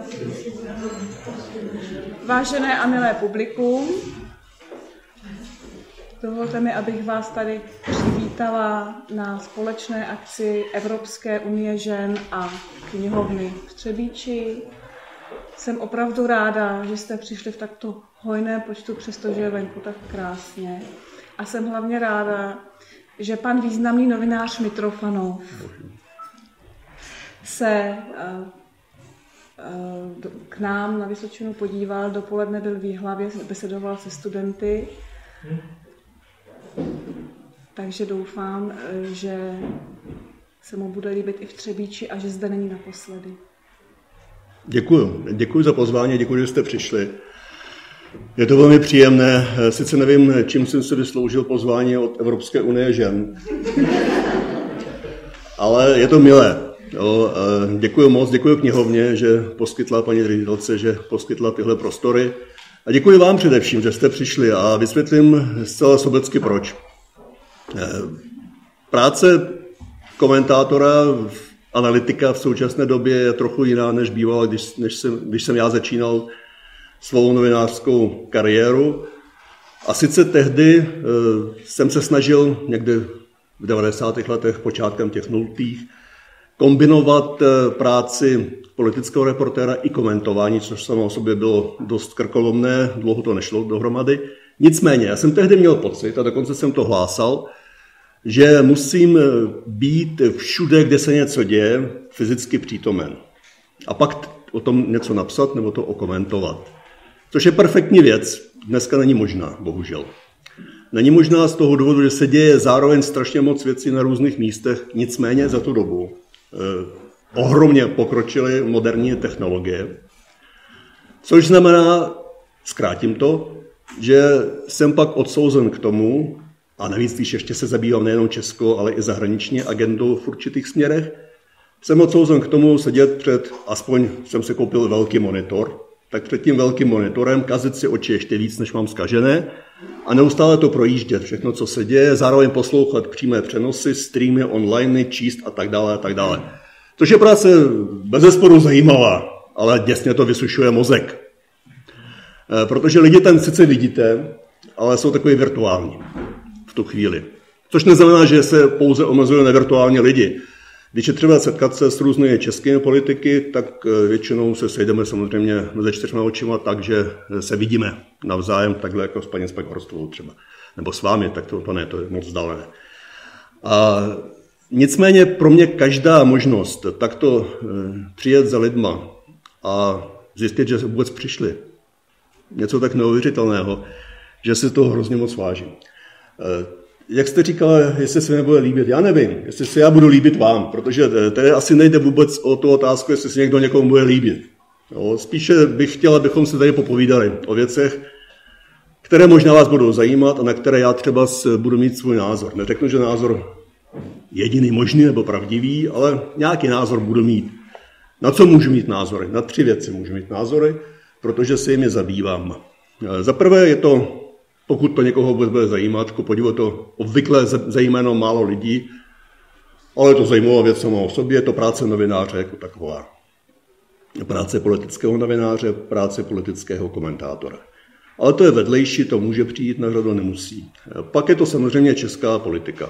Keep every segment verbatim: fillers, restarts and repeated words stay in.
Vážené a milé publikum, dovolte mi, abych vás tady přivítala na společné akci Evropské unie žen a knihovny v Třebíči. Jsem opravdu ráda, že jste přišli v takto hojném počtu, přestože je venku tak krásně. A jsem hlavně ráda, že pan významný novinář Mitrofanov se uh, uh, k nám na Vysočinu podíval, dopoledne byl v Jihlavě, besedoval se studenty. Takže doufám, že se mu bude líbit i v Třebíči a že zde není naposledy. Děkuju. Děkuji za pozvání, děkuji, že jste přišli. Je to velmi příjemné. Sice nevím, čím jsem si vysloužil pozvání od Evropské unie žen, ale je to milé. Jo, děkuji moc, děkuji knihovně, že poskytla paní ředitelce, že poskytla tyhle prostory. A děkuji vám především, že jste přišli a vysvětlím zcela sobecky proč. Práce komentátora, analytika v současné době je trochu jiná, než bývala, když, než jsem, když jsem já začínal svou novinářskou kariéru. A sice tehdy e, jsem se snažil někde v devadesátých letech, počátkem těch nultých, kombinovat e, práci politického reportéra i komentování, což samo o sobě bylo dost krkolomné, dlouho to nešlo dohromady. Nicméně, já jsem tehdy měl pocit, a dokonce jsem to hlásal, že musím být všude, kde se něco děje, fyzicky přítomen. A pak o tom něco napsat nebo to okomentovat. Což je perfektní věc, dneska není možná, bohužel. Není možná z toho důvodu, že se děje zároveň strašně moc věcí na různých místech, nicméně za tu dobu eh, ohromně pokročily moderní technologie, což znamená, zkrátím to, že jsem pak odsouzen k tomu, a navíc, když ještě se zabývám nejenom českou, ale i zahraniční agendou v určitých směrech, jsem odsouzen k tomu sedět před, aspoň jsem si koupil velký monitor, tak před tím velkým monitorem kazit si oči ještě víc, než mám zkažené, a neustále to projíždět, všechno, co se děje, zároveň poslouchat přímé přenosy, streamy, online, číst a tak dále a tak dále. Což je práce bezesporu zajímavá, ale děsně to vysušuje mozek. Protože lidi tam sice vidíte, ale jsou takový virtuální v tu chvíli. Což neznamená, že se pouze omezuje na virtuální lidi. Když je třeba setkat se s různými českými politiky, tak většinou se sejdeme samozřejmě mezi čtyřma očima tak, že se vidíme navzájem, takhle jako s paní Spaghorstovou třeba. Nebo s vámi, tak to, to ne, to je moc vzdálené. A nicméně pro mě každá možnost takto přijet za lidma a zjistit, že se vůbec přišli, něco tak neuvěřitelného, že si toho hrozně moc vážím. Jak jste říkala, jestli se mi nebude líbit, já nevím, jestli se já budu líbit vám, protože tady asi nejde vůbec o tu otázku, jestli se někdo někomu bude líbit. Jo, spíše bych chtěl, abychom se tady popovídali o věcech, které možná vás budou zajímat a na které já třeba budu mít svůj názor. Neřeknu, že názor jediný možný nebo pravdivý, ale nějaký názor budu mít. Na co můžu mít názory? Na tři věci můžu mít názory, protože se jimi zabývám. Za prvé je to, pokud to někoho vůbec bude zajímat, ku podivu to obvykle zajímáno málo lidí, ale je to zajímavá věc sama o sobě, je to práce novináře jako taková. Práce politického novináře, práce politického komentátora. Ale to je vedlejší, to může přijít na řadu, nemusí. Pak je to samozřejmě česká politika.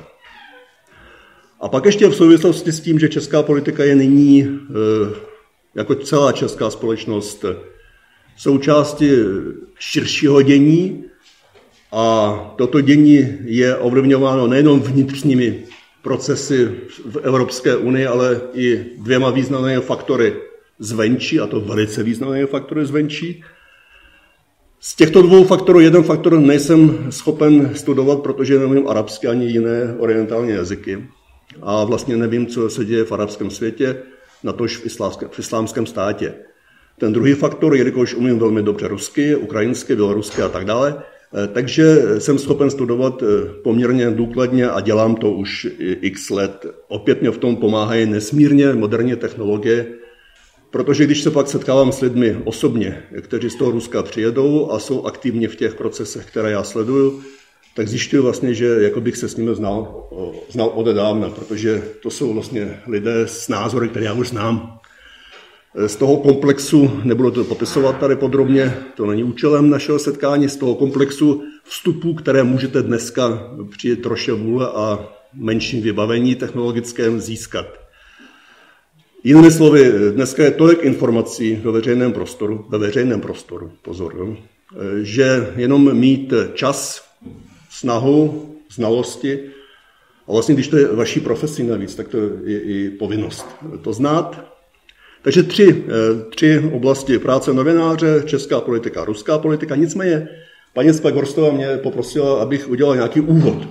A pak ještě v souvislosti s tím, že česká politika je nyní, jako celá česká společnost, součástí širšího dění, a toto dění je ovlivňováno nejenom vnitřními procesy v Evropské unii, ale i dvěma významnými faktory zvenčí, a to velice významnými faktory zvenčí. Z těchto dvou faktorů jeden faktor nejsem schopen studovat, protože nevím arabsky ani jiné orientální jazyky. A vlastně nevím, co se děje v arabském světě, natož v islámském, v islámském státě. Ten druhý faktor, jelikož umím velmi dobře rusky, ukrajinsky, bělorusky a tak dále, takže jsem schopen studovat poměrně důkladně a dělám to už x let. Opět mě v tom pomáhají nesmírně moderní technologie, protože když se pak setkávám s lidmi osobně, kteří z toho Ruska přijedou a jsou aktivně v těch procesech, které já sleduju, tak zjišťuju vlastně, že jako bych se s nimi znal, znal odedávna, protože to jsou vlastně lidé s názory, které já už znám. z toho komplexu, nebudu to popisovat tady podrobně, to není účelem našeho setkání, z toho komplexu vstupů, které můžete dneska při troše vůle a menším vybavení technologickém získat. Jinými slovy, dneska je tolik informací ve veřejném prostoru, ve veřejném prostoru, pozor, jo, že jenom mít čas, snahu, znalosti, a vlastně když to je vaší profesí navíc, tak to je i povinnost to znát. Takže tři, tři oblasti práce novináře, česká politika, ruská politika. Nicméně paní Spek-Horstová mě poprosila, abych udělal nějaký úvod.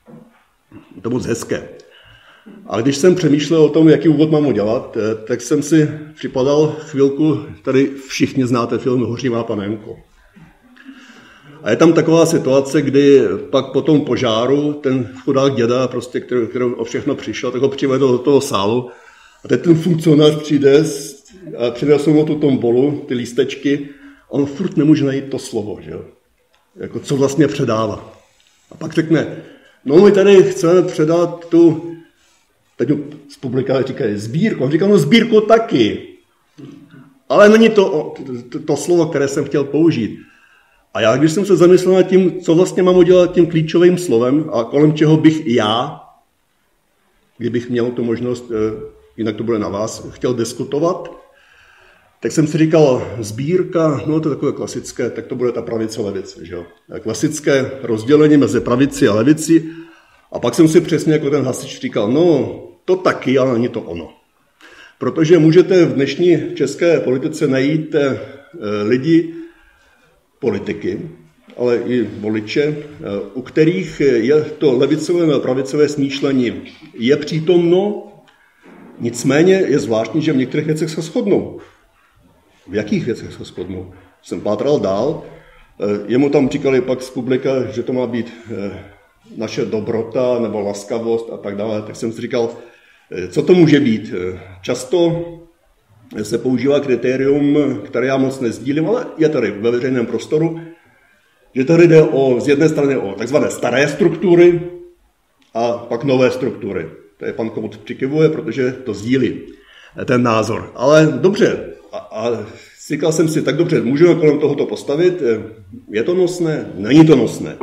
To moc hezké. A když jsem přemýšlel o tom, jaký úvod mám udělat, tak jsem si připadal chvilku, tady všichni znáte film Hoří má panenko. A je tam taková situace, kdy pak po tom požáru ten chudák děda, prostě, který, který o všechno přišel, tak ho přivedl do toho sálu. A teď ten funkcionář přijde a přinesl mu tu tombolu, ty lístečky, a on furt nemůže najít to slovo, že jo? Jako co vlastně předává. A pak řekne, no my tady chceme předat tu, teď z publika říkají sbírku, on říká, no sbírku taky, ale není to, to to slovo, které jsem chtěl použít. A já, když jsem se zamyslel nad tím, co vlastně mám udělat tím klíčovým slovem a kolem čeho bych já, kdybych měl tu možnost, jinak to bude na vás, chtěl diskutovat, tak jsem si říkal, sbírka, no to je takové klasické, tak to bude ta pravice levice, že jo? Klasické rozdělení mezi pravici a levici. A pak jsem si přesně jako ten hasič říkal, no to taky, ale není to ono. Protože můžete v dnešní české politice najít eh, lidi, politiky, ale i voliče, eh, u kterých je to levicové a pravicové smýšlení je přítomno, nicméně je zvláštní, že v některých věcech se shodnou. V jakých věcech se shodnou? Jsem pátral dál, eh, jemu tam říkali pak z publika, že to má být eh, naše dobrota nebo laskavost a tak dále, tak jsem si říkal, co to může být. Často se používá kritérium, které já moc nezdílím, ale je tady ve veřejném prostoru, že tady jde o, z jedné strany o takzvané staré struktury a pak nové struktury. To je pan Kout přikivuje, protože to sdílí ten názor. Ale dobře, a, a říkal jsem si, tak dobře, můžeme kolem tohoto postavit, je to nosné, není to nosné.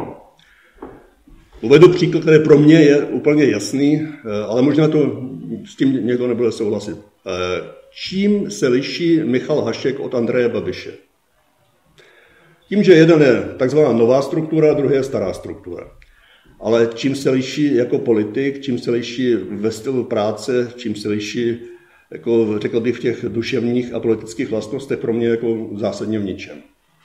Uvedu příklad, který pro mě je úplně jasný, ale možná to s tím někdo nebude souhlasit. Čím se liší Michal Hašek od Andreje Babiše? Tím, že jeden je takzvaná nová struktura, druhý je stará struktura. Ale čím se liší jako politik, čím se liší ve stylu práce, čím se liší, jako řekl bych, v těch duševních a politických vlastnostech, pro mě jako zásadně v ničem.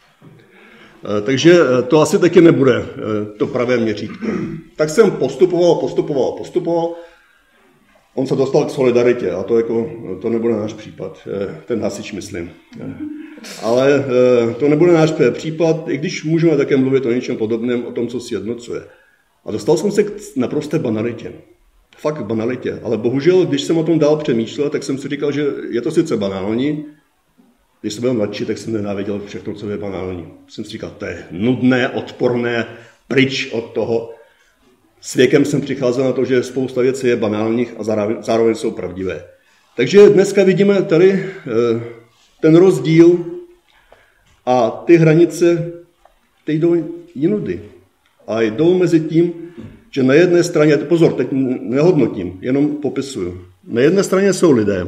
Takže to asi taky nebude to pravé měřítko. Tak jsem postupoval, postupoval, postupoval. On se dostal k solidaritě a to, jako, to nebude náš případ, ten hasič myslím. Ale to nebude náš případ, i když můžeme také mluvit o něčem podobném, o tom, co si jednocuje. A dostal jsem se k naprosté banalitě. Fakt banalitě. Ale bohužel, když jsem o tom dál přemýšlel, tak jsem si říkal, že je to sice banální. Když jsem byl mladší, tak jsem nenáviděl všechno, co je banální. Jsem si říkal, to je nudné, odporné, pryč od toho. S věkem jsem přicházel na to, že spousta věcí je banálních a zároveň, zároveň jsou pravdivé. Takže dneska vidíme tady ten rozdíl a ty hranice, ty jdou jinudy. A jdou mezi tím, že na jedné straně, pozor, teď nehodnotím, jenom popisuju. Na jedné straně jsou lidé,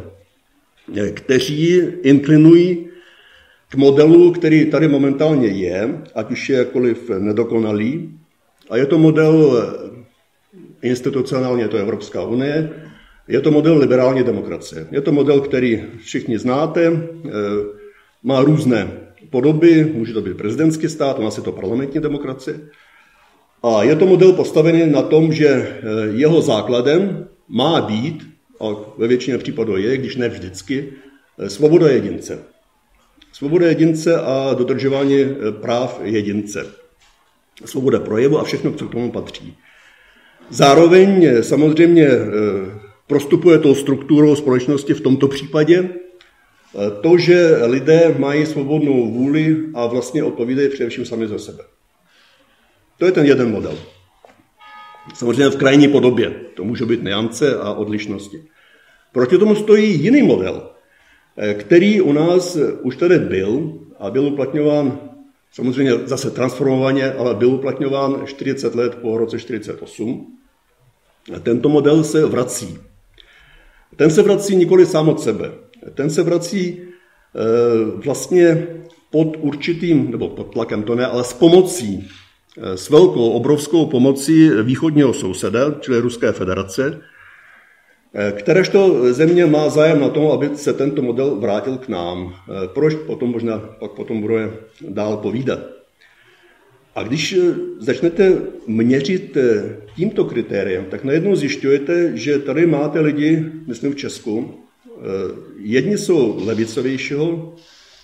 kteří inklinují k modelu, který tady momentálně je, ať už je jakkoliv nedokonalý. A je to model institucionálně, je to Evropská unie, je to model liberální demokracie. Je to model, který všichni znáte, má různé podoby, může to být prezidentský stát, u nás je to parlamentní demokracie. A je to model postavený na tom, že jeho základem má být, a ve většině případů je, když ne vždycky, svoboda jedince. Svoboda jedince a dodržování práv jedince. Svoboda projevu a všechno, co k tomu patří. Zároveň samozřejmě prostupuje tou strukturou společnosti v tomto případě to, že lidé mají svobodnou vůli a vlastně odpovídají především sami za sebe. To je ten jeden model. Samozřejmě v krajní podobě. To může být nuance a odlišnosti. Proti tomu stojí jiný model. který u nás už tady byl a byl uplatňován, samozřejmě zase transformovaně, ale byl uplatňován čtyřicet let po roce čtyřicet osm. A tento model se vrací. Ten se vrací nikoli sám od sebe. Ten se vrací e, vlastně pod určitým, nebo pod tlakem to ne, ale s pomocí, e, s velkou, obrovskou pomocí východního souseda, čili Ruské federace, e, kteréžto země má zájem na tom, aby se tento model vrátil k nám. E, proč? Potom možná pak potom bude dál povídat. A když začnete měřit tímto kritériem, tak najednou zjišťujete, že tady máte lidi, myslím v Česku, jedni jsou levicovějšího,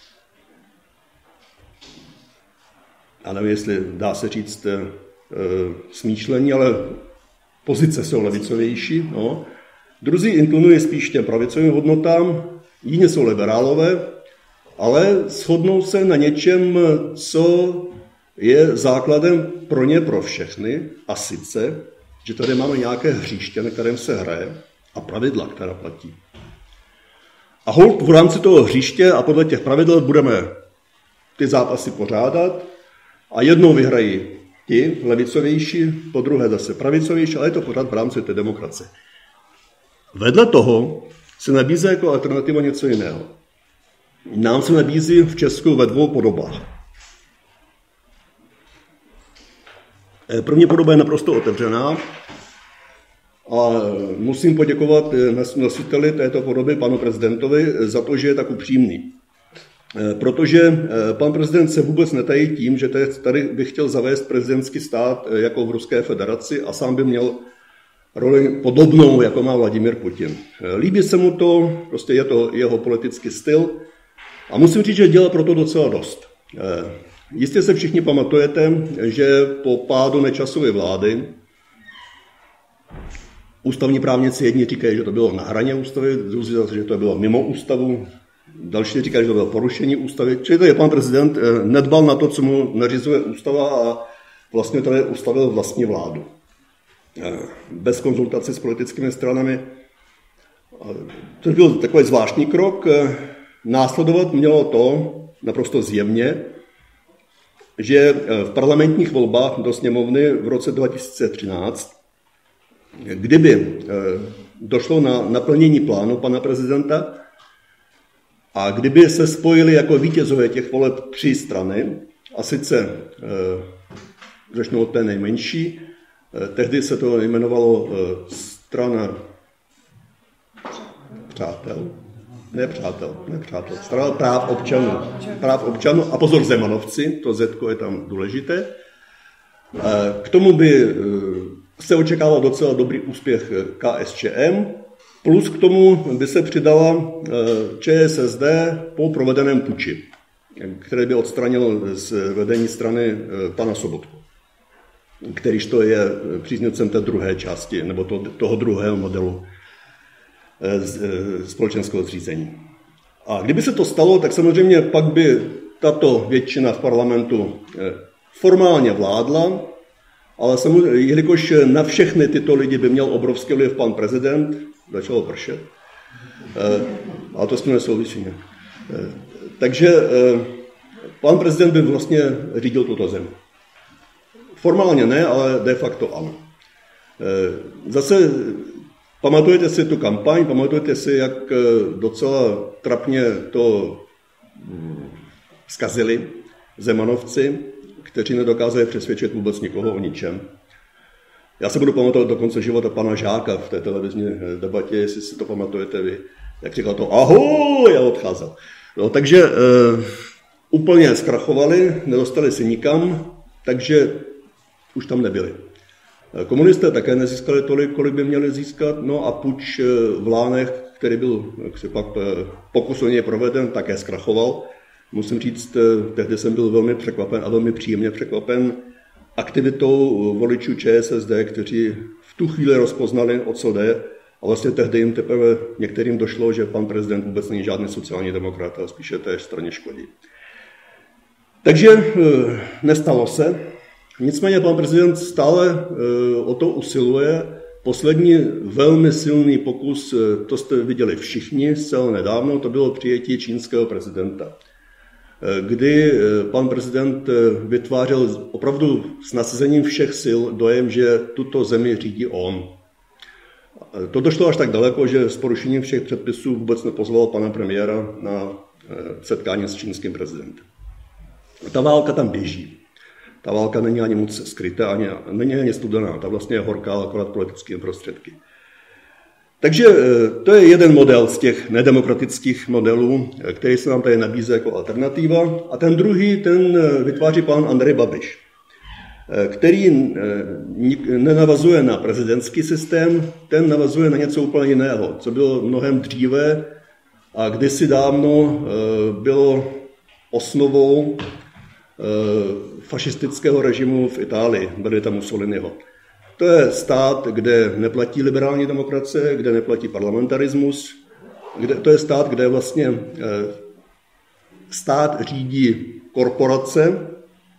a nevím, jestli dá se říct smýšlení, ale pozice jsou levicovější. No. Druzí inklinují spíš těm pravicovým hodnotám, jiní jsou liberálové, ale shodnou se na něčem, co je základem pro ně, pro všechny, a sice, že tady máme nějaké hřiště, na kterém se hraje, a pravidla, která platí. A holt v rámci toho hřiště a podle těch pravidel budeme ty zápasy pořádat a jednou vyhrají ti levicovější, po druhé zase pravicovější, ale je to pořád v rámci té demokracie. Vedle toho se nabízí jako alternativa něco jiného. Nám se nabízí v Česku ve dvou podobách. První podoba je naprosto otevřená a musím poděkovat nositeli této podoby, panu prezidentovi, za to, že je tak upřímný. Protože pan prezident se vůbec netají tím, že tady by chtěl zavést prezidentský stát jako v Ruské federaci a sám by měl roli podobnou, jako má Vladimír Putin. Líbí se mu to, prostě je to jeho politický styl a musím říct, že dělá pro to docela dost. Jistě se všichni pamatujete, že po pádu Nečasovy vlády ústavní právníci jedni říkají, že to bylo na hraně ústavy, druzí zase, že to bylo mimo ústavu, další říkají, že to bylo porušení ústavy. Čili to je pan prezident nedbal na to, co mu nařizuje ústava a vlastně tady ustavil vlastní vládu. Bez konzultace s politickými stranami. To byl takový zvláštní krok. Následovat mělo to naprosto zjevně, že v parlamentních volbách do sněmovny v roce dva tisíce třináct, kdyby došlo na naplnění plánu pana prezidenta a kdyby se spojili jako vítězové těch voleb tři strany, a sice začnou od té nejmenší, tehdy se to jmenovalo strana přátel, ne přátel, ne přátel, strana práv občanů, práv občanů a pozor Zemanovci, to zetko je tam důležité. K tomu by se očekával docela dobrý úspěch K S Č M, plus k tomu by se přidala Č S S D po provedeném puči, který by odstranil z vedení strany pana Sobotku, kterýž to je příznivcem té druhé části, nebo to, toho druhého modelu společenského zřízení. A kdyby se to stalo, tak samozřejmě pak by tato většina v parlamentu formálně vládla, ale samozřejmě, jelikož na všechny tyto lidi by měl obrovský vliv pan prezident, začalo pršet, ale to s tím nesouvisí. Takže pan prezident by vlastně řídil tuto zemi. Formálně ne, ale de facto ano. Zase pamatujete si tu kampaň, pamatujete si, jak docela trapně to zkazili Zemanovci, kteří nedokázali přesvědčit vůbec nikoho o ničem. Já se budu pamatovat do konce života pana Žáka v té televizní debatě, jestli si to pamatujete vy, jak říkal to ahoj a odcházel. No, takže e, úplně zkrachovali, nedostali se nikam, takže už tam nebyli. Komunisté také nezískali tolik, kolik by měli získat, no a puč v Lánech, který byl jak pak pokus o něj proveden, také zkrachoval. Musím říct, tehdy jsem byl velmi překvapen a velmi příjemně překvapen aktivitou voličů Č S S D, kteří v tu chvíli rozpoznali, o co jde, a vlastně tehdy jim teprve některým došlo, že pan prezident vůbec není žádný sociální demokrat, ale spíše té straně škodí. Takže nestalo se. Nicméně pan prezident stále o to usiluje, poslední velmi silný pokus, to jste viděli všichni zcela nedávno, to bylo přijetí čínského prezidenta, kdy pan prezident vytvářel opravdu s nasazením všech sil dojem, že tuto zemi řídí on. To došlo až tak daleko, že s porušením všech předpisů vůbec nepozval pana premiéra na setkání s čínským prezidentem. Ta válka tam běží. Ta válka není ani moc skrytá, ani, není ani studená, ta vlastně je horká akorát politickými prostředky. Takže to je jeden model z těch nedemokratických modelů, který se nám tady nabízí jako alternativa. A ten druhý, ten vytváří pan Andrej Babiš, který nenavazuje na prezidentský systém, ten navazuje na něco úplně jiného, co bylo mnohem dříve a kdysi dávno bylo osnovou fašistického režimu v Itálii, Benita Mussoliniho. To je stát, kde neplatí liberální demokracie, kde neplatí parlamentarismus, kde, to je stát, kde vlastně stát řídí korporace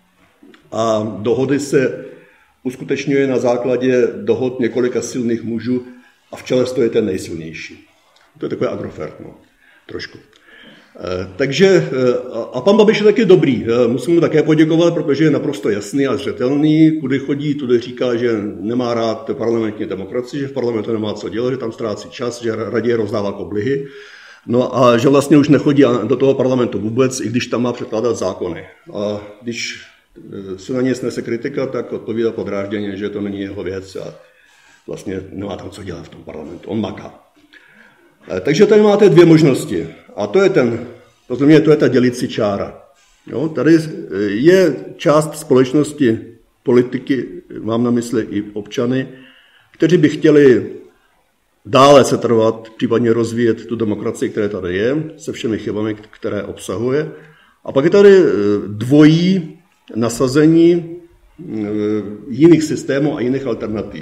a dohody se uskutečňuje na základě dohod několika silných mužů a v čele stojí ten nejsilnější. To je takové Agrofert, no, trošku. Takže, a pan Babiš je taky dobrý, musím mu také poděkovat, protože je naprosto jasný a zřetelný, kudy chodí, tudy říká, že nemá rád parlamentní demokracii, že v parlamentu nemá co dělat, že tam ztrácí čas, že raději rozdává koblihy, no a že vlastně už nechodí do toho parlamentu vůbec, i když tam má předkládat zákony. A když se na něj snese kritika, tak odpovídá podrážděně, že to není jeho věc a vlastně nemá tam co dělat v tom parlamentu, on maká. Takže tady máte dvě možnosti. A to je ten, to mě to je ta dělicí čára. Jo, tady je část společnosti, politiky, mám na mysli i občany, kteří by chtěli dále setrvat, případně rozvíjet tu demokracii, která tady je, se všemi chybami, které obsahuje. A pak je tady dvojí nasazení jiných systémů a jiných alternativ.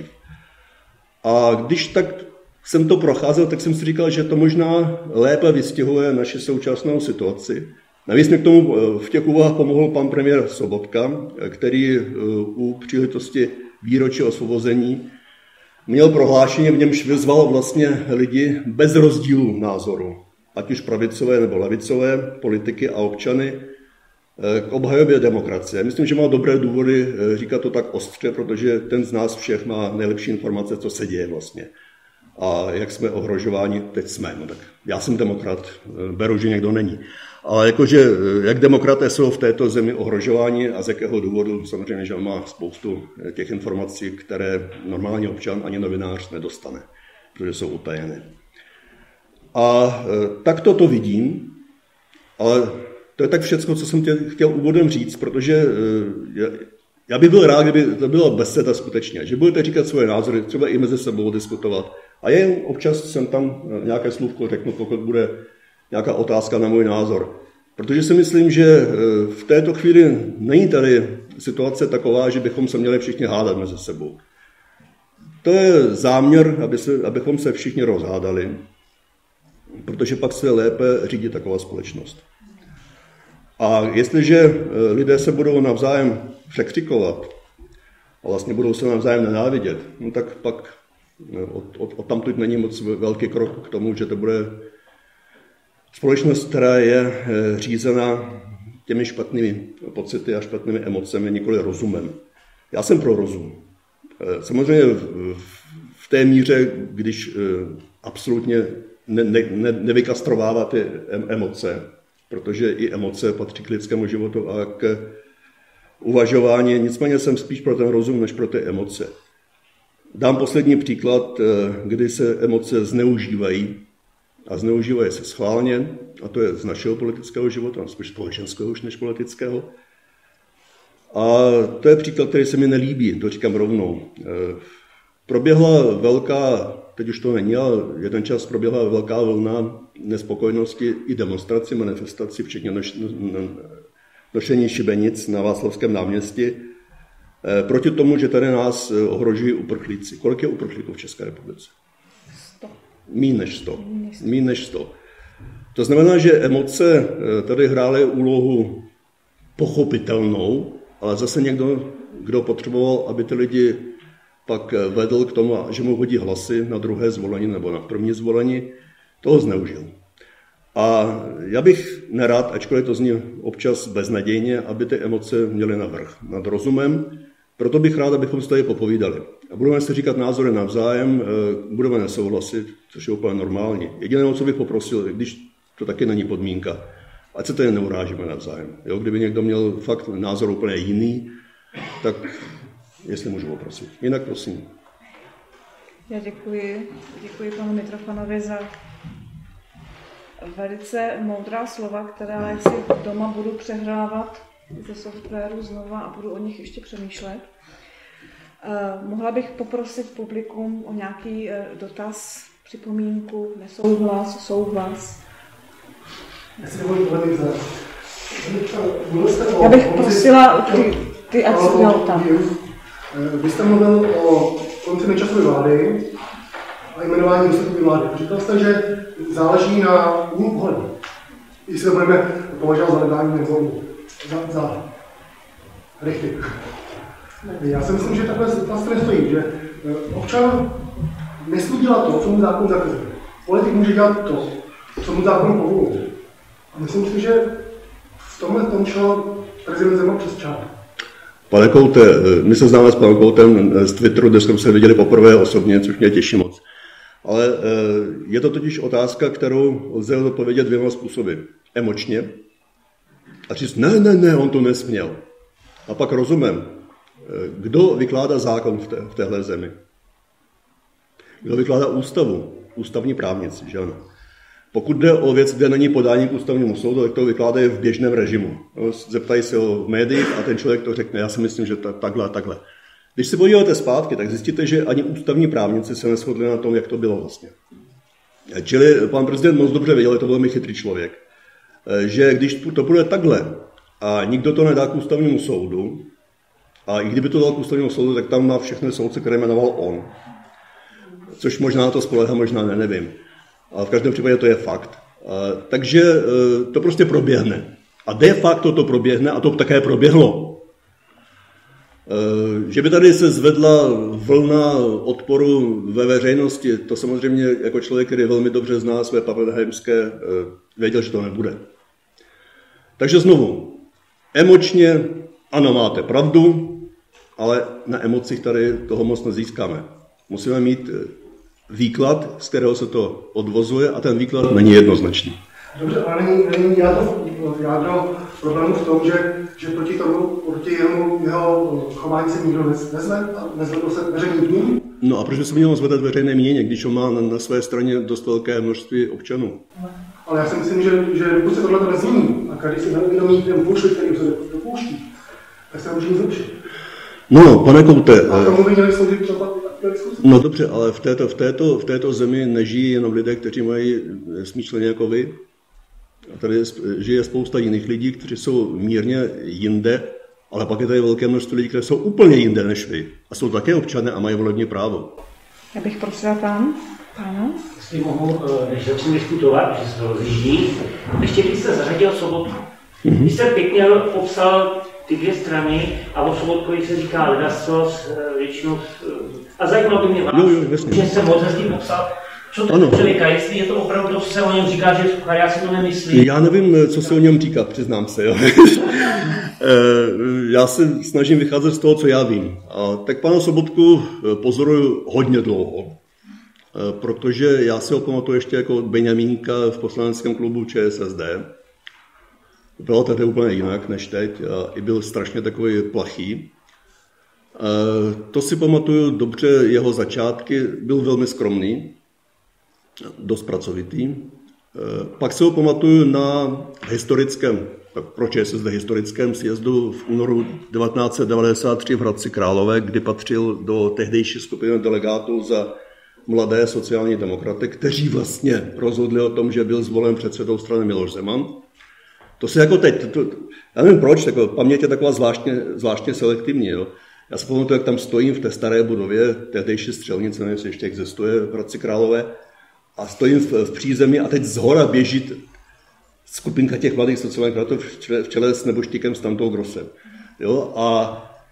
A když tak jsem to procházel, tak jsem si říkal, že to možná lépe vystihuje naši současnou situaci. Navíc mi k tomu v těch úvahách pomohl pan premiér Sobotka, který u příležitosti výročí osvobození měl prohlášení, v němž vyzval vlastně lidi bez rozdílu názoru, ať už pravicové nebo levicové, politiky a občany, k obhajobě demokracie. Myslím, že má dobré důvody říkat to tak ostře, protože ten z nás všech má nejlepší informace, co se děje vlastně. A jak jsme ohrožováni, teď jsme. No tak já jsem demokrat, beru, že někdo není. Ale jakože, jak demokraté jsou v této zemi ohrožováni a z jakého důvodu, samozřejmě, že on má spoustu těch informací, které normální občan ani novinář nedostane, protože jsou utajené. A tak to to vidím, ale to je tak všecko, co jsem tě chtěl úvodem říct, protože já bych byl rád, kdyby to byla beseda skutečně, že budete říkat svoje názory, třeba i mezi sebou diskutovat. A jen občas jsem tam nějaké slůvko řeknu, pokud bude nějaká otázka na můj názor. Protože si myslím, že v této chvíli není tady situace taková, že bychom se měli všichni hádat mezi sebou. To je záměr, aby se, abychom se všichni rozhádali, protože pak se lépe řídí taková společnost. A jestliže lidé se budou navzájem překřikovat a vlastně budou se navzájem nenávidět, no tak pak od, od, od tamtud není moc velký krok k tomu, že to bude společnost, která je řízena těmi špatnými pocity a špatnými emocemi, nikoli rozumem. Já jsem pro rozum. Samozřejmě v té míře, když absolutně ne, ne, nevykastrovává ty emoce, protože i emoce patří k lidskému životu a k uvažování. Nicméně jsem spíš pro ten rozum, než pro ty emoce. Dám poslední příklad, kdy se emoce zneužívají a zneužívají se schválně, a to je z našeho politického života, spíš společenského už než politického. A to je příklad, který se mi nelíbí, to říkám rovnou. Proběhla velká, teď už to není, ale jeden čas proběhla velká vlna nespokojenosti i demonstrací, manifestací, včetně nošení šibenic na Václavském náměstí, proti tomu, že tady nás ohrožují uprchlíci. Kolik je uprchlíků v České republice? Sto. Míň než sto. Míň než sto. To znamená, že emoce tady hrály úlohu pochopitelnou, ale zase někdo, kdo potřeboval, aby ty lidi pak vedl k tomu, že mu hodí hlasy na druhé zvolení nebo na první zvolení, toho zneužil. A já bych nerad, ačkoliv to zní občas beznadějně, aby ty emoce měly navrch nad rozumem, proto bych rád, abychom se tady popovídali. A budeme si říkat názory navzájem, budeme nesouhlasit, což je úplně normální. Jediné, o co bych poprosil, když to taky není podmínka, ať se tady neurážíme navzájem. Jo? Kdyby někdo měl fakt názor úplně jiný, tak jestli můžu poprosit. Jinak prosím. Já děkuji. Děkuji panu Mitrofanovi za velice moudrá slova, která já si doma budu přehrávat ze softwaru znova a budu o nich ještě přemýšlet. Uh, mohla bych poprosit publikum o nějaký uh, dotaz, připomínku, nesouhlas, souhlas? Já bych prosila ty, ty ať se dal tam. Vy jste mluvil o konci Nečasovy vlády a jmenování výsledků vlády. Říkal jste, že záleží na úhlu pohledu. Jestli to budeme považovat za legální nebo za, za rychty. Já si myslím, že takhle vlastně nestojí, že občan nesmí dělat to, co mu zákon zakazuje. Politik může dělat to, co mu zákon povoluje. A myslím si, že v tomhle tom šel prezident Zeman přes čáru. Pane Koute, my se známe s panem Koutem z Twitteru, kde jsme se viděli poprvé osobně, což mě těší moc. Ale je to totiž otázka, kterou lze odpovědět dvěma způsoby. Emočně a říct, ne, ne, ne, on to nesměl. A pak rozumím, kdo vykládá zákon v, té, v téhle zemi? Kdo vykládá ústavu? Ústavní právníci, že ano? Pokud jde o věc, kde není podání k ústavnímu soudu, tak to vykládají v běžném režimu. Zeptají se o médiích a ten člověk to řekne, já si myslím, že takhle a takhle. Když se podíváte zpátky, tak zjistíte, že ani ústavní právníci se neshodli na tom, jak to bylo vlastně. Čili pan prezident moc dobře věděl, je to velmi chytrý člověk, že když to bude takhle a nikdo to nedá k ústavnímu soudu, a i kdyby to dal k ústavnímu soudu, tak tam má všechny soudce, které jmenoval on. Což možná to spolehá, možná ne, nevím. Ale v každém případě to je fakt. Takže to prostě proběhne. A de facto to proběhne a to také proběhlo. Že by tady se zvedla vlna odporu ve veřejnosti, to samozřejmě jako člověk, který velmi dobře zná své pappenheimské, věděl, že to nebude. Takže znovu, emočně, ano, máte pravdu, ale na emocích tady toho moc nezískáme. Musíme mít výklad, z kterého se to odvozuje a ten výklad není jednoznačný. Dobře, ale není, není jádro, jádro problému v tom, že, že proti tomu, proti jeho, jeho chování se nikdo nezvedl a nezvedl se veřejný mínění? No a proč by se mělo zvedat veřejné mínění, když on má na, na své straně dost velké množství občanů? Ale já si myslím, že, že pokud se tohle nezmění a každý si neuvědomí ten průšvih, který se dopouští, tak se může zlepšit. No, pane Koute. A tomu by měli sloužit třeba diskuzi. No dobře, ale v této, v, této, v této zemi nežijí jenom lidé, kteří mají smýšlení jako vy. A tady žije spousta jiných lidí, kteří jsou mírně jinde, ale pak je tady velké množství lidí, kteří jsou úplně jinde než vy. A jsou také občané a mají volební právo. Já bych prosila pán, pána. Jestli mohu, než začnu diskutovat, že se to rozjíždí, ještě když jste zařadil Sobotku. Mm-hmm. Vy jste pěkně popsal ty dvě strany a o Sobotkovi se říká ledacos, většinou. A zajímalo by mě vás, jo, jo, že jsem moc hezky popsal, co to člověka, jestli je to opravdu to, co se o něm říká, že je já si to nemyslím. Já nevím, co se o něm říká, přiznám se. Jo. Já se snažím vycházet z toho, co já vím. A tak pana Sobotku pozoruju hodně dlouho, protože já si ho pamatuju ještě jako Benjamínka v poslaneckém klubu ČSSD. Bylo tady úplně jinak než teď a i byl strašně takový plachý. To si pamatuju dobře, jeho začátky, byl velmi skromný, dost pracovitý. Pak se ho pamatuju na historickém, pro ČSSD historickém sjezdu v únoru devatenáct set devadesát tři v Hradci Králové, kdy patřil do tehdejší skupiny delegátů za mladé sociální demokraty, kteří vlastně rozhodli o tom, že byl zvolen předsedou strany Miloš Zeman. To se jako teď, to, já nevím proč, tako, paměť je taková zvláštně, zvláštně selektivní. Jo. Já si pamatuju, jak tam stojím v té staré budově, tehdejší střelnice, nevím, jestli ještě existuje v Hradci Králové, a stojím v, v přízemí a teď zhora běží skupinka těch mladých sociálních demokratů v čele, v čele s neboštíkem Stantou Grossem. Jo, a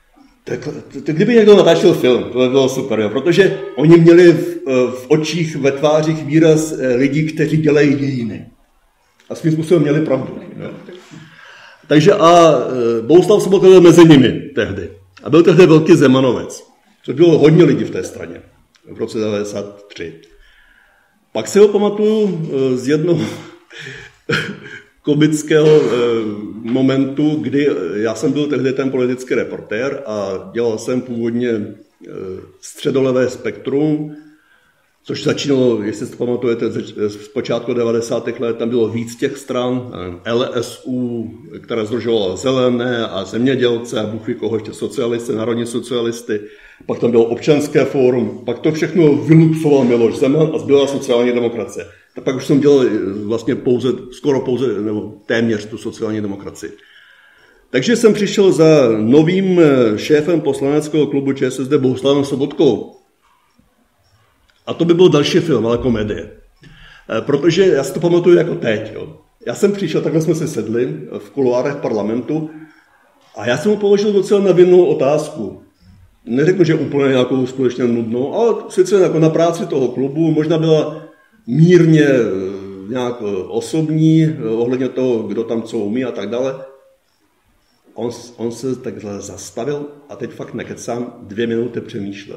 Tak, kdyby někdo natáčel film, to by bylo super, jo, protože oni měli v, v očích, ve tvářích výraz lidí, kteří dělají dějiny. A svým způsobem měli pravdu. Jo. Takže a Bohuslav Sobotka byl mezi nimi tehdy. A byl tehdy velký Zemanovec, což bylo hodně lidí v té straně v roce devadesát tři. Pak si ho pamatuju z jednoho komického momentu, kdy já jsem byl tehdy ten politický reportér a dělal jsem původně středolevé spektrum, což začínalo, jestli si pamatujete, z počátku devadesátých let, tam bylo víc těch stran, L S U, která sdružovala zelené a zemědělce a bůh ví koho, ještě socialisty, národní socialisty, pak tam bylo občanské fórum, pak to všechno vyluxoval Miloš Zeman a zbyla sociální demokracie. Tak pak už jsem dělal vlastně pouze, skoro pouze, nebo téměř tu sociální demokracii. Takže jsem přišel za novým šéfem poslaneckého klubu ČSSD Bohuslavem Sobotkou. A to by byl další film, ale komedie. Protože já si to pamatuju jako teď. Jo. Já jsem přišel, takhle jsme si sedli v kuloárech parlamentu a já jsem mu položil docela nevinnou otázku. Neřeknu, že úplně nějakou skutečně nudnou, ale sice jako na práci toho klubu, možná byla mírně nějak osobní, ohledně toho, kdo tam co umí a tak dále. On, on se takhle zastavil a teď fakt nekecám, dvě minuty přemýšlel.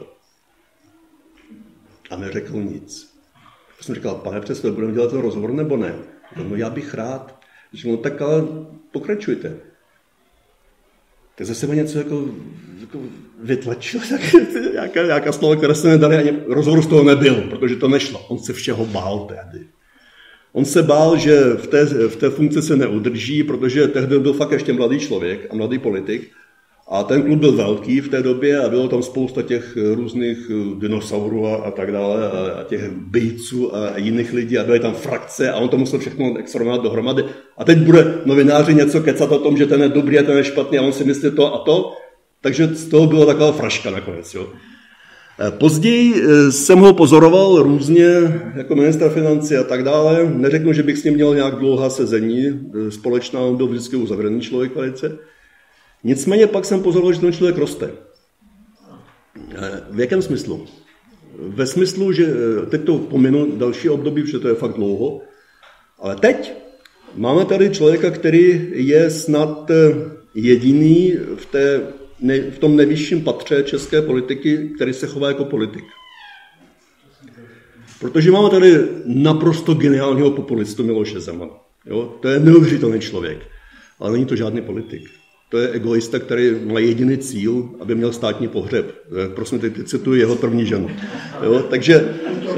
A neřekl nic. Já jsem říkal, pane předsedo, budeme dělat ten rozhovor nebo ne? No já bych rád. Říkal, no tak ale pokračujte. Tak zase mi něco jako, jako vytlačil, nějaká, nějaká slova, která se nedali, ani rozhovor z toho nebyl, protože to nešlo. On se všeho bál tehdy. On se bál, že v té, v té funkci se neudrží, protože tehdy byl fakt ještě mladý člověk a mladý politik. A ten klub byl velký v té době a bylo tam spousta těch různých dinosaurů a, a tak dále, a, a těch bejců a jiných lidí a byly tam frakce a on to musel všechno externovat dohromady. A teď bude novináři něco kecat o tom, že ten je dobrý a ten je špatný a on si myslí to a to. Takže z toho byla taková fraška nakonec. Jo. Později jsem ho pozoroval různě jako ministra financí a tak dále. Neřeknu, že bych s ním měl nějak dlouhá sezení společná, on byl vždycky uzavřený člověk velice. Nicméně pak jsem pozoroval, že ten člověk roste. V jakém smyslu? Ve smyslu, že teď to pominu další období, protože to je fakt dlouho, ale teď máme tady člověka, který je snad jediný v, té, v tom nejvyšším patře české politiky, který se chová jako politik. Protože máme tady naprosto geniálního populistu Miloše Zemana. Jo? To je neuvěřitelný člověk, ale není to žádný politik. To je egoista, který má jediný cíl, aby měl státní pohřeb. Prosím, teď cituji jeho první ženu. Jo, takže...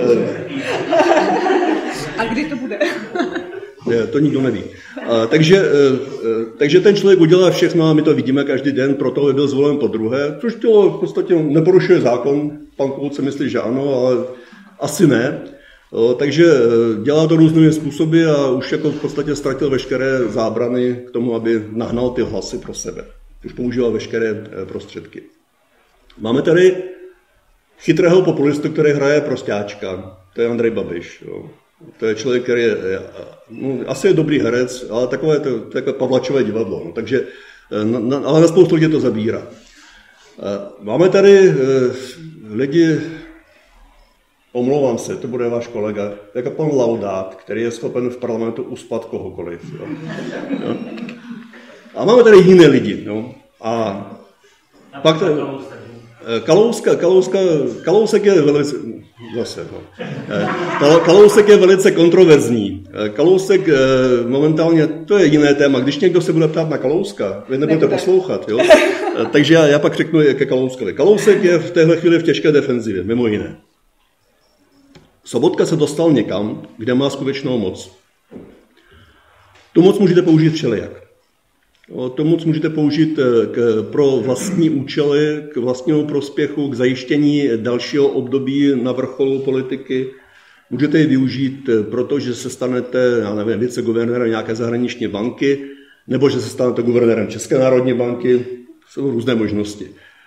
A kdy to bude? To nikdo neví. A, takže, takže ten člověk udělá všechno a my to vidíme každý den, proto byl zvolen po druhé, což to v podstatě neporušuje zákon. Pan Kout si myslí, že ano, ale asi ne. O, takže dělá to různými způsoby a už jako v podstatě ztratil veškeré zábrany k tomu, aby nahnal ty hlasy pro sebe. Už používal veškeré prostředky. Máme tady chytrého populistu, který hraje prostáčka. To je Andrej Babiš. Jo. To je člověk, který je, no, asi je dobrý herec, ale takové to, takové Pavlačové divadlo. No, takže, na, na, ale na spoustu lidí to zabírá. Máme tady lidi... Omlouvám se, to bude váš kolega, jako pan Laudát, který je schopen v parlamentu uspat kohokoliv. Jo. Jo. A máme tady jiné lidi. Jo. A pak tady, Kalouska, Kalouska, Kalousek je velice, zase, no. Kalousek je velice kontroverzní. Kalousek momentálně, to je jiné téma. Když někdo se bude ptát na Kalouska, vy nebudete poslouchat. Jo. Takže já, já pak řeknu ke Kalouskovi. Kalousek je v téhle chvíli v těžké defenzivě, mimo jiné. Sobotka se dostal někam, kde má skutečnou moc. Tu moc můžete použít všelijak. Tu moc můžete použít k, pro vlastní účely, k vlastnímu prospěchu, k zajištění dalšího období na vrcholu politiky. Můžete ji využít proto, že se stanete, já nevím, viceguvernérem nějaké zahraniční banky, nebo že se stanete guvernérem České národní banky. Jsou různé možnosti.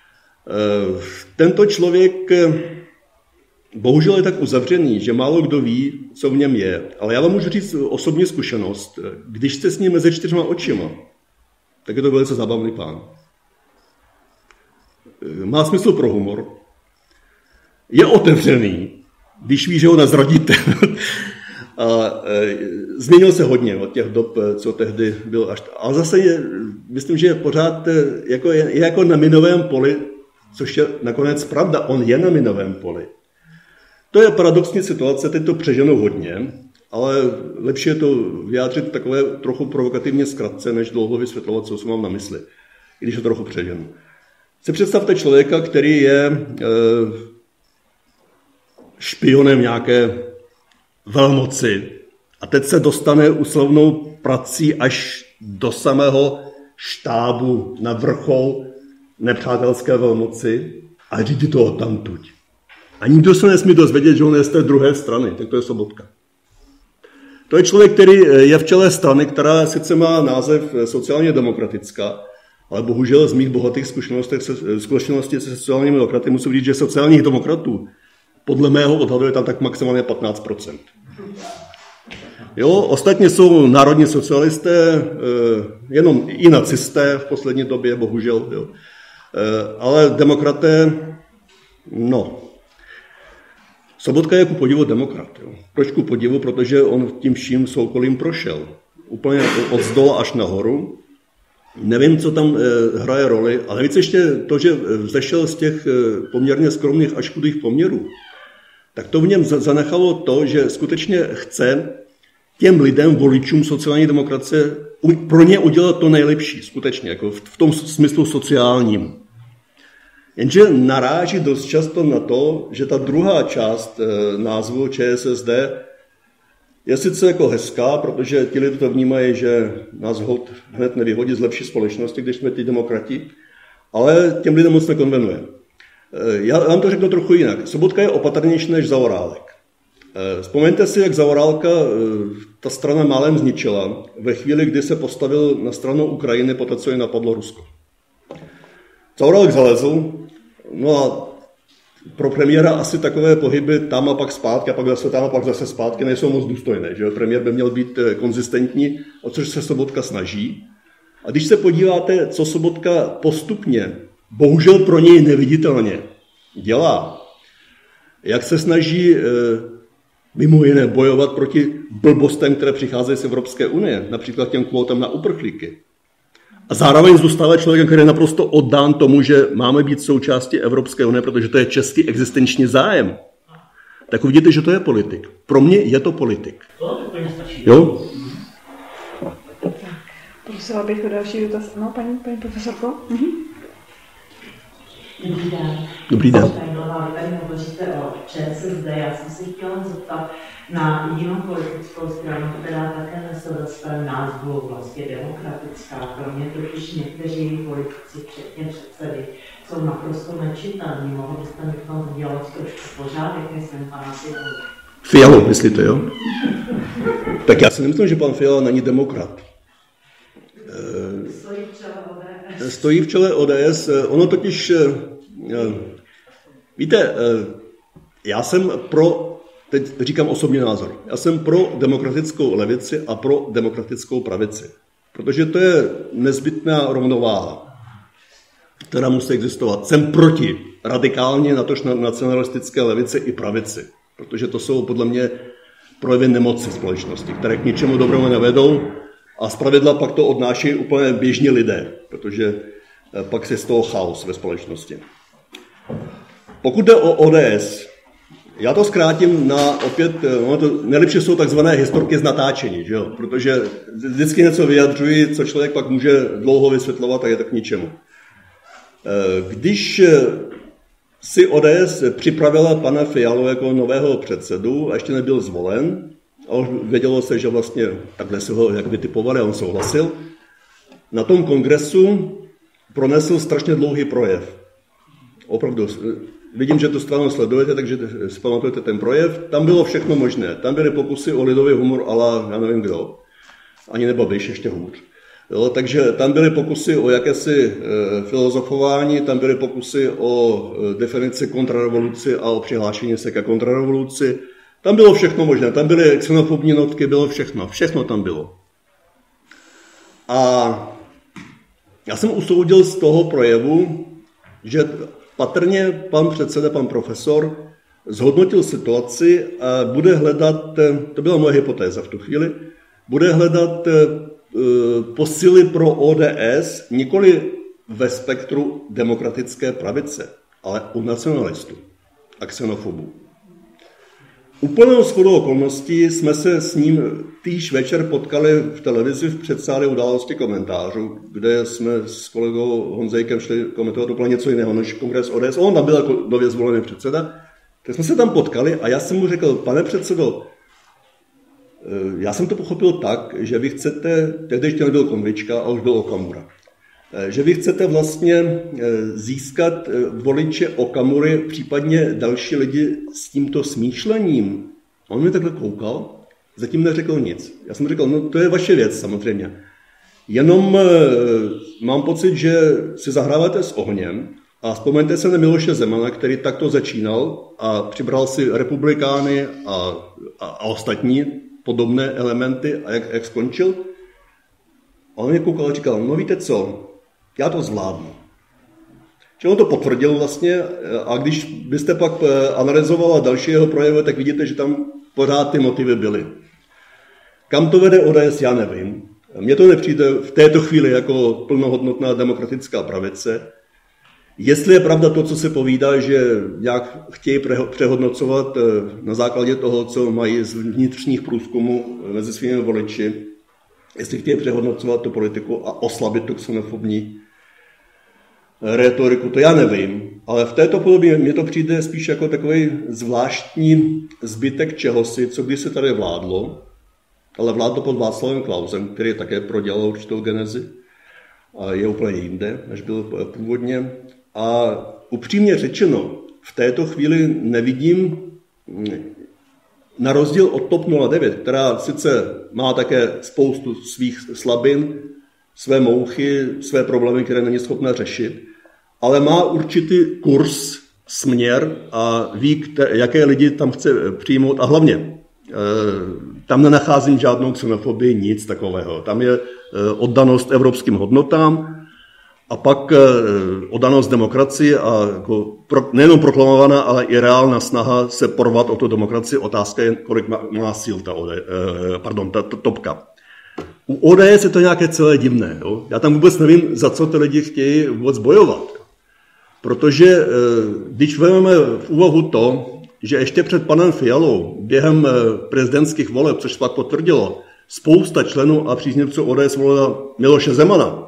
Tento člověk bohužel je tak uzavřený, že málo kdo ví, co v něm je. Ale já vám můžu říct osobní zkušenost. Když jste s ním mezi čtyřma očima, tak je to velice zábavný pán. má smysl pro humor, je otevřený, když ví, že ho nezradíte. A e, změnil se hodně od těch dob, co tehdy byl až... Ale zase je, myslím, že je pořád jako, je, je jako na minovém poli, což je nakonec pravda, on je na minovém poli. To je paradoxní situace, teď to přeženou hodně, ale lepší je to vyjádřit takové trochu provokativně zkratce, než dlouho vysvětlovat, co jsem mám na mysli, i když to trochu přeženu. Si představte člověka, který je e, špionem nějaké velmoci a teď se dostane úslovnou prací až do samého štábu na vrchol nepřátelské velmoci a řídí to odtamtud. A nikdo se nesmí dozvědět, že on je z té druhé strany, tak to je Sobotka. To je člověk, který je v čele strany, která sice má název sociálně demokratická, ale bohužel z mých bohatých zkušeností se, zkušeností se sociálními demokraty musím říct, že sociálních demokratů podle mého odhadu je tam tak maximálně patnáct procent. Jo, ostatně jsou národní socialisté, jenom i nacisté v poslední době, bohužel. Jo. Ale demokraté, no. Sobotka je ku podivu demokrat. Jo. Proč ku podivu? Protože on tím vším soukolím prošel. Úplně od zdola až nahoru. Nevím, co tam hraje roli, ale víc ještě to, že vzešel z těch poměrně skromných až chudých poměrů, tak to v něm zanechalo to, že skutečně chce těm lidem, voličům sociální demokracie, pro ně udělat to nejlepší, skutečně, jako v tom smyslu sociálním. Jenže naráží dost často na to, že ta druhá část názvu ČSSD je sice jako hezká, protože ti lidé to vnímají, že nás hod hned nevyhodí z lepší společnosti, když jsme ty demokrati, ale těm lidem moc nekonvenuje. Já vám to řeknu trochu jinak. Sobotka je opatrnější než Zaorálek. Vzpomeňte si, jak Zaorálka ta strana málem zničila ve chvíli, kdy se postavil na stranu Ukrajiny po to, co ji napadlo Rusko. Zaorálek zalezl, no a pro premiéra asi takové pohyby tam a pak zpátky, a pak zase tam a pak zase zpátky nejsou moc důstojné. Že? Premiér by měl být konzistentní, o což se Sobotka snaží. A když se podíváte, co Sobotka postupně, bohužel pro něj neviditelně, dělá, jak se snaží mimo jiné bojovat proti blbostem, které přicházejí z Evropské unie, například těm kvótám na uprchlíky. A zároveň zůstává člověkem, který je naprosto oddán tomu, že máme být součástí Evropské unie, protože to je český existenční zájem. Tak uvidíte, že to je politik. Pro mě je to politik. Jo? Prosila bych o další dotaz. No, paní, paní profesorko? Mhm. Dobrý den. Dobrý den. Tady hovoříte o ČSSD. Já jsem se chtěla zeptat na jinou politickou stranu, která také nese ve svém názvu vlastně demokratická. Kromě totiž někteří politici, včetně předsedy, jsou naprosto nečitelní. Mohli byste mi v tom udělat trošku pořádek, myslím, pana Fialu. Fialu, myslíte, jo? Tak já si nemyslím, že pan Fiala není demokrat. Stojí v čele O D S. Stojí v čele O D S. Ono totiž, víte, já jsem pro, teď říkám osobní názor, já jsem pro demokratickou levici a pro demokratickou pravici. Protože to je nezbytná rovnováha, která musí existovat. Jsem proti radikálně natož nacionalistické levici i pravici. Protože to jsou podle mě projevy nemoci společnosti, které k ničemu dobrému nevedou a zpravidla pak to odnáší úplně běžní lidé, protože pak se z toho chaos ve společnosti. Pokud jde o O D S, já to zkrátím na opět, no to nejlepší jsou takzvané historky z natáčení, že jo? Protože vždycky něco vyjadřují, co člověk pak může dlouho vysvětlovat, tak je to k ničemu. Když si O D S připravila pana Fialu jako nového předsedu a ještě nebyl zvolen, a už vědělo se, že vlastně takhle se ho jak vytipovali a on souhlasil, na tom kongresu pronesl strašně dlouhý projev. Opravdu, vidím, že tu stranu sledujete, takže si pamatujete ten projev. Tam bylo všechno možné. Tam byly pokusy o lidový humor ala já nevím kdo. Ani nebabiš, ještě hůř. Jo, takže tam byly pokusy o jakési e, filozofování, tam byly pokusy o e, definici kontrarevoluci a o přihlášení se ke kontrarevoluci. Tam bylo všechno možné, tam byly xenofobní notky, bylo všechno, všechno tam bylo. A já jsem usoudil z toho projevu, že patrně pan předseda, pan profesor zhodnotil situaci a bude hledat, to byla moje hypotéza v tu chvíli, bude hledat posily pro O D S nikoli ve spektru demokratické pravice, ale u nacionalistů a xenofobů. Úplnou shodou okolností jsme se s ním týž večer potkali v televizi v předsále Události komentářů, kde jsme s kolegou Honzejkem šli komentovat úplně něco jiného než kongres O D S. On tam byl jako nově zvolený předseda. Tak jsme se tam potkali a já jsem mu řekl, pane předsedo, já jsem to pochopil tak, že vy chcete, tehdy ještě nebyl Konvička a už byl Okamura, že vy chcete vlastně získat voliče Okamury, případně další lidi s tímto smýšlením. A on mi takhle koukal, zatím neřekl nic. Já jsem řekl, no to je vaše věc samozřejmě. Jenom mám pocit, že si zahráváte s ohněm a vzpomeňte se na Miloše Zemana, který takto začínal a přibral si republikány a, a, a ostatní podobné elementy a jak, jak skončil. A on mě koukal a říkal, no víte co, já to zvládnu. Čili on to potvrdil vlastně a když byste pak analyzovala další jeho projevy, tak vidíte, že tam pořád ty motivy byly. Kam to vede O D S, já nevím. Mně to nepřijde v této chvíli jako plnohodnotná demokratická pravice. Jestli je pravda to, co se povídá, že nějak chtějí přehodnocovat na základě toho, co mají z vnitřních průzkumů mezi svými voliči, jestli chtějí přehodnocovat tu politiku a oslabit tu xenofobní rétoriku, to já nevím. Ale v této podobě mně to přijde spíš jako takový zvláštní zbytek čehosi, co když se tady vládlo, ale vládlo pod Václavem Klausem, který také prodělal určitou genezi a je úplně jinde, než byl původně. A upřímně řečeno, v této chvíli nevidím, na rozdíl od TOP nula devět, která sice má také spoustu svých slabin, své mouchy, své problémy, které není schopna řešit, ale má určitý kurz, směr a ví, jaké lidi tam chce přijmout a hlavně tam nenacházím žádnou xenofobii, nic takového. Tam je oddanost evropským hodnotám a pak oddanost demokracii a jako pro, nejenom proklamovaná, ale i reálná snaha se porvat o tu demokracii. Otázka je, kolik má, má síl ta, pardon, ta, ta topka. U O D S je to nějaké celé divné. Jo? Já tam vůbec nevím, za co ty lidi chtějí vůbec bojovat. Protože když vezmeme v úvahu to, že ještě před panem Fialou během prezidentských voleb, což pak potvrdilo, spousta členů a příznivců O D S volila Miloše Zemana.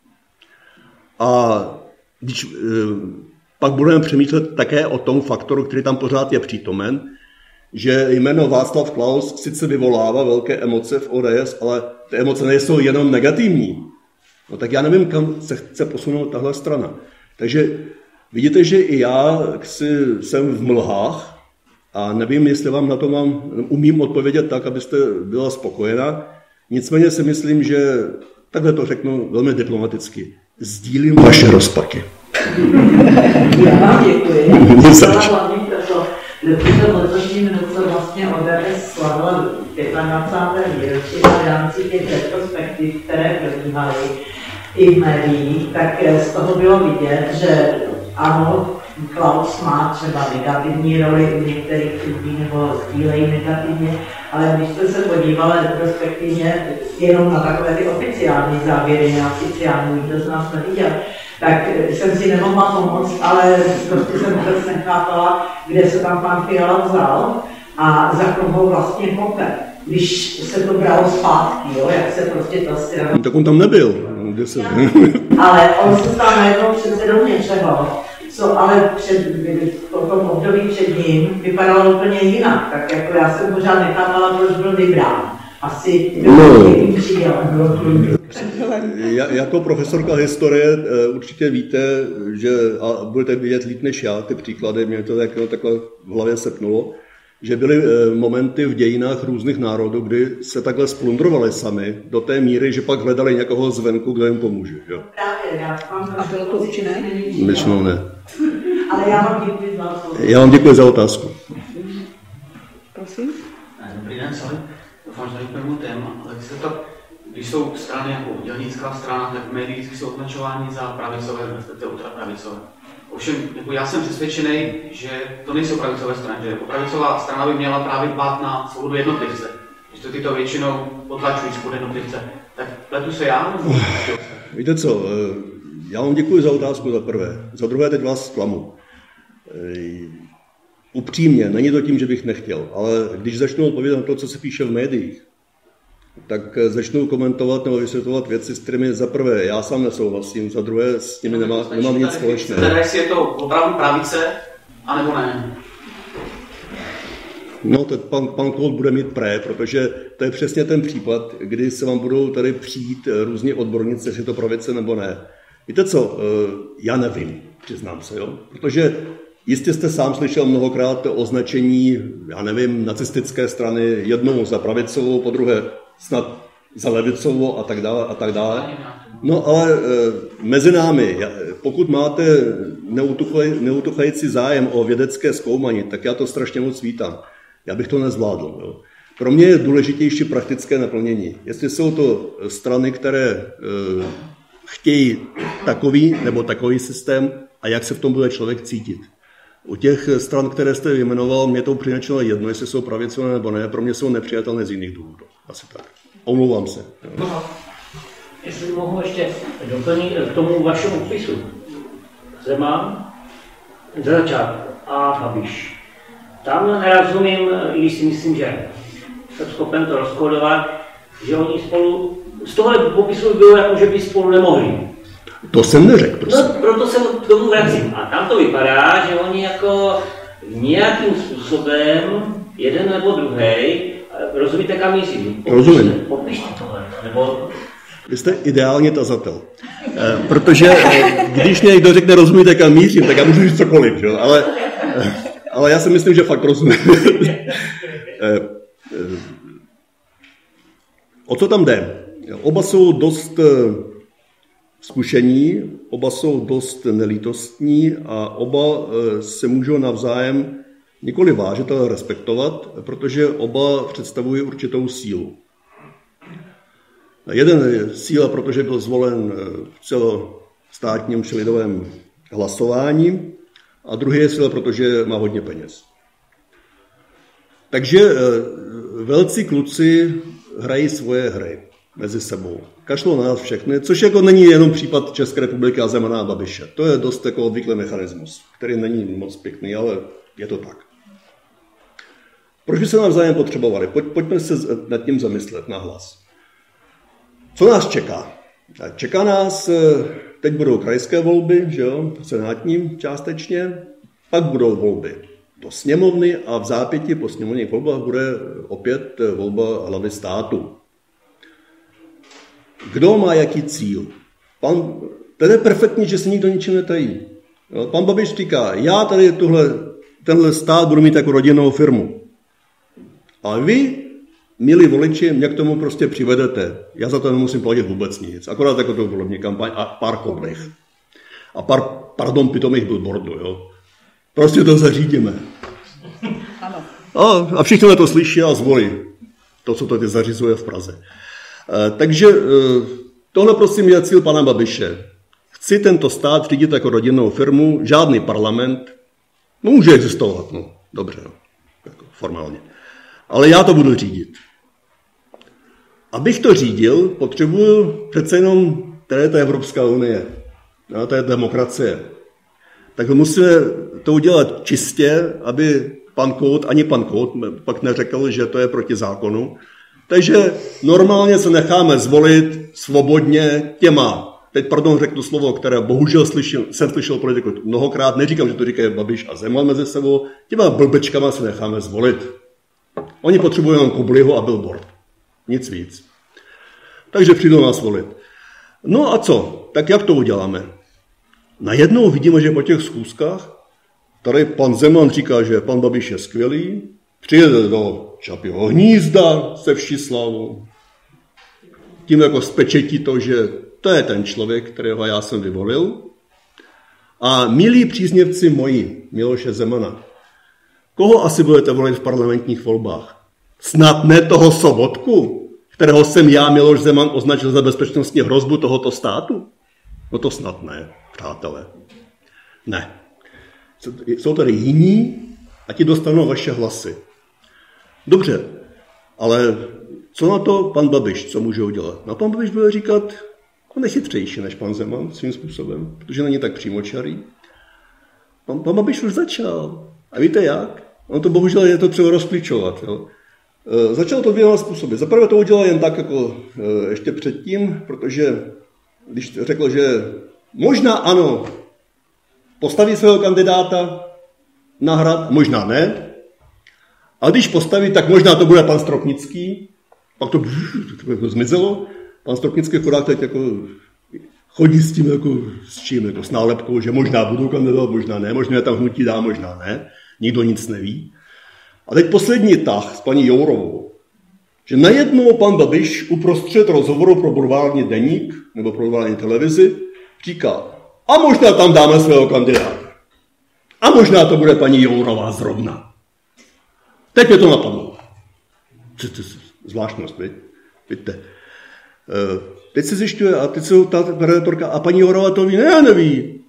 A když e, pak budeme přemýšlet také o tom faktoru, který tam pořád je přítomen, že jméno Václav Klaus sice vyvolává velké emoce v O D S, ale ty emoce nejsou jenom negativní. No tak já nevím, kam se chce posunout tahle strana. Takže vidíte, že i já jsem v mlhách a nevím, jestli vám na to mám, umím odpovědět tak, abyste byla spokojená. Nicméně si myslím, že takhle to řeknu velmi diplomaticky. Sdílím vaše rozpaky. Já vám děkuji. Hlavně proto, že v tom letošním roce vlastně O D S slavila dvacáté páté výročí v rámci těch retrospektiv, které probíhaly i v médiích, tak z toho bylo vidět, že ano, Klaus má třeba negativní roli u některých lidí nebo sdílejí negativně, ale když jste se podívali retrospektivně jenom na takové ty oficiální závěry, neoficiální, nikdo z nás neviděl, tak jsem si nemohla pomoct, ale prostě jsem vůbec nechápala, kde se tam pan Fiala vzal a za koho vlastně kope. Když se to bralo zpátky, jo, jak se prostě ta strana... Tak on tam nebyl. Kde se... Ale on se stal najednou předsedou něčeho, co ale před, v tom období před ním vypadalo úplně jinak. Tak jako já jsem pořád nechápala, proč byl vybrán. Asi byl někým přidělen. Jako profesorka historie určitě víte, že, a budete vidět líp než já, ty příklady, mě to takhle, takhle v hlavě sepnulo, že byly momenty v dějinách různých národů, kdy se takhle splundrovali sami do té míry, že pak hledali někoho zvenku, kdo jim pomůže. Jo? Právě, já vám a bylo to účinné? Většinou ne. Ale já vám děkuji za otázku. Já vám děkuji za otázku. Prosím. Dobrý den, celý. Doufám, že nejprve téma, ale když, to, když jsou strany jako dělnická strana, tak v médiích jsou označovány za pravicové, respektive ultrapravicové. Ovšem, jako já jsem přesvědčený, že to nejsou pravicové strany, že pravicová strana by měla právě dbát na svobodu jednotlivce. Že to tyto většinou potlačují svobodu jednotlivce. Tak pletu se já, nebo Víte co, já vám děkuji za otázku za prvé. Za druhé teď vás zklamu. Upřímně, není to tím, že bych nechtěl, ale když začnu odpovědět na to, co se píše v médiích, tak začnu komentovat nebo vysvětlovat věci, s kterými za prvé já sám nesouhlasím, za druhé s nimi nemá, nemám nic společného. Teda jestli je to opravdu pravice, anebo ne? No, tak pan, pan Kout bude mít pré, protože to je přesně ten případ, kdy se vám budou tady přijít různí odborníci, jestli je to pravice nebo ne. Víte co, já nevím, přiznám se, jo? Protože jistě jste sám slyšel mnohokrát označení, já nevím, nacistické strany, jednou za pravicovou, po druhé snad za levicovou a tak dále a tak dále. No ale e, mezi námi, pokud máte neutuchající zájem o vědecké zkoumání, tak já to strašně moc vítám. Já bych to nezvládl. Jo. Pro mě je důležitější praktické naplnění. Jestli jsou to strany, které e, chtějí takový nebo takový systém a jak se v tom bude člověk cítit. U těch stran, které jste vyjmenoval, mě to přinečilo jedno, jestli jsou pravicové nebo ne, pro mě jsou nepřijatelné z jiných důvodů. Asi tak. Omlouvám se. No, jestli mohu ještě doplnit k tomu vašemu popisu. Zeman, za začátku a Babiš. Tam nerozumím, když si myslím, že jsem schopen to rozkodovat, že oni spolu, z tohle popisu bylo jako, že by spolu nemohli. To jsem neřekl, prosím. No, proto se k tomu vracím. A tam to vypadá, že oni jako nějakým způsobem, jeden nebo druhý, rozumíte, kam mířím? Rozumím. Popište tohle, nebo... Vy jste ideální tazatel. E, protože e, když mě někdo řekne, rozumíte, kam mířím, tak já můžu říct cokoliv, že? Ale, e, ale já si myslím, že fakt rozumím. e, e, o co tam jde? Oba jsou dost e, zkušení, oba jsou dost nelítostní a oba e, se můžou navzájem nikoli vážit, ale respektovat, protože oba představují určitou sílu. Jeden je síla, protože byl zvolen v celostátním či lidovém hlasování, a druhý je síla, protože má hodně peněz. Takže velcí kluci hrají svoje hry mezi sebou. Kašlou na nás všechny, což jako není jenom případ České republiky a Zemana a Babiše. To je dost jako obvyklý mechanismus, který není moc pěkný, ale je to tak. Proč by se navzájem potřebovali? Pojď, pojďme se nad tím zamyslet nahlas. Co nás čeká? Čeká nás, teď budou krajské volby, že jo, senátní částečně, pak budou volby do sněmovny a v zápěti po sněmovních volbách bude opět volba hlavy státu. Kdo má jaký cíl? Pan, to je perfektní, že se nikdo ničím netají. Jo, pan Babiš říká, já tady tuhle, tenhle stát budu mít jako rodinnou firmu. A vy, milí voliči, mě k tomu prostě přivedete. Já za to nemusím platit vůbec nic. Akorát jako to volební kampaň a pár koblech. A pár, pardon, pitomých billboardů, jo. Prostě to zařídíme. Ano. A, a všichni to slyší a zvolí. To, co to teď zařizuje v Praze. E, takže e, tohle prosím je cíl pana Babiše. Chci tento stát řídit jako rodinnou firmu, žádný parlament. No, může existovat, no. Dobře, no. Jako formálně. Ale já to budu řídit. Abych to řídil, potřebuju přece jenom, tady je ta Evropská unie, no, to je demokracie. Tak musíme to udělat čistě, aby pan Kout, ani pan Kout pak neřekl, že to je proti zákonu. Takže normálně se necháme zvolit svobodně těma, teď pardon řeknu slovo, které bohužel slyšel, jsem slyšel politiku mnohokrát, neříkám, že to říkají Babiš a Zeman mezi sebou, těma blbečkama se necháme zvolit. Oni potřebují jenom koblihu a billboard. Nic víc. Takže přijdou nás volit. No a co? Tak jak to uděláme? Najednou vidíme, že po těch schůzkách tady pan Zeman říká, že pan Babiš je skvělý, přijede do Čapího hnízda se vší slavou. Tím jako spečetí to, že to je ten člověk, kterého já jsem vyvolil. A milí příznivci moji, Miloše Zemana, koho asi budete volit v parlamentních volbách? Snad ne toho Sobotku, kterého jsem já, Miloš Zeman, označil za bezpečnostní hrozbu tohoto státu? No to snad ne, přátelé. Ne. Jsou tady jiní a ti dostanou vaše hlasy. Dobře, ale co na to pan Babiš, co může udělat? No pan Babiš bude říkat, on je chytřejší než pan Zeman svým způsobem, protože není tak přímočarý. Pan, pan Babiš už začal. A víte jak? On to bohužel je to třeba rozklíčovat. Jo? E, začal to dvěma způsoby. Za prvé to udělal jen tak, jako e, ještě předtím, protože když řekl, že možná ano, postaví svého kandidáta na Hrad, možná ne. A když postaví, tak možná to bude pan Stropnický. Pak to, to jako zmizelo. Pan Stropnický chudák teď jako chodí s tím, jako, s čím, jako s nálepkou, že možná budou kandidovat, možná ne, možná je tam hnutí dá, možná ne. Nikdo nic neví. A teď poslední tah s paní Jourovou, že najednou pan Babiš uprostřed rozhovoru pro bulvární deník nebo pro bulvární televizi říká, a možná tam dáme svého kandidáta. A možná to bude paní Jourová zrovna. Teď mě to napadlo. Zvláštnost, viď? Víte. Teď se zjišťuje, a teď se ta redaktorka, a paní Jourová to ví? Ne, neví.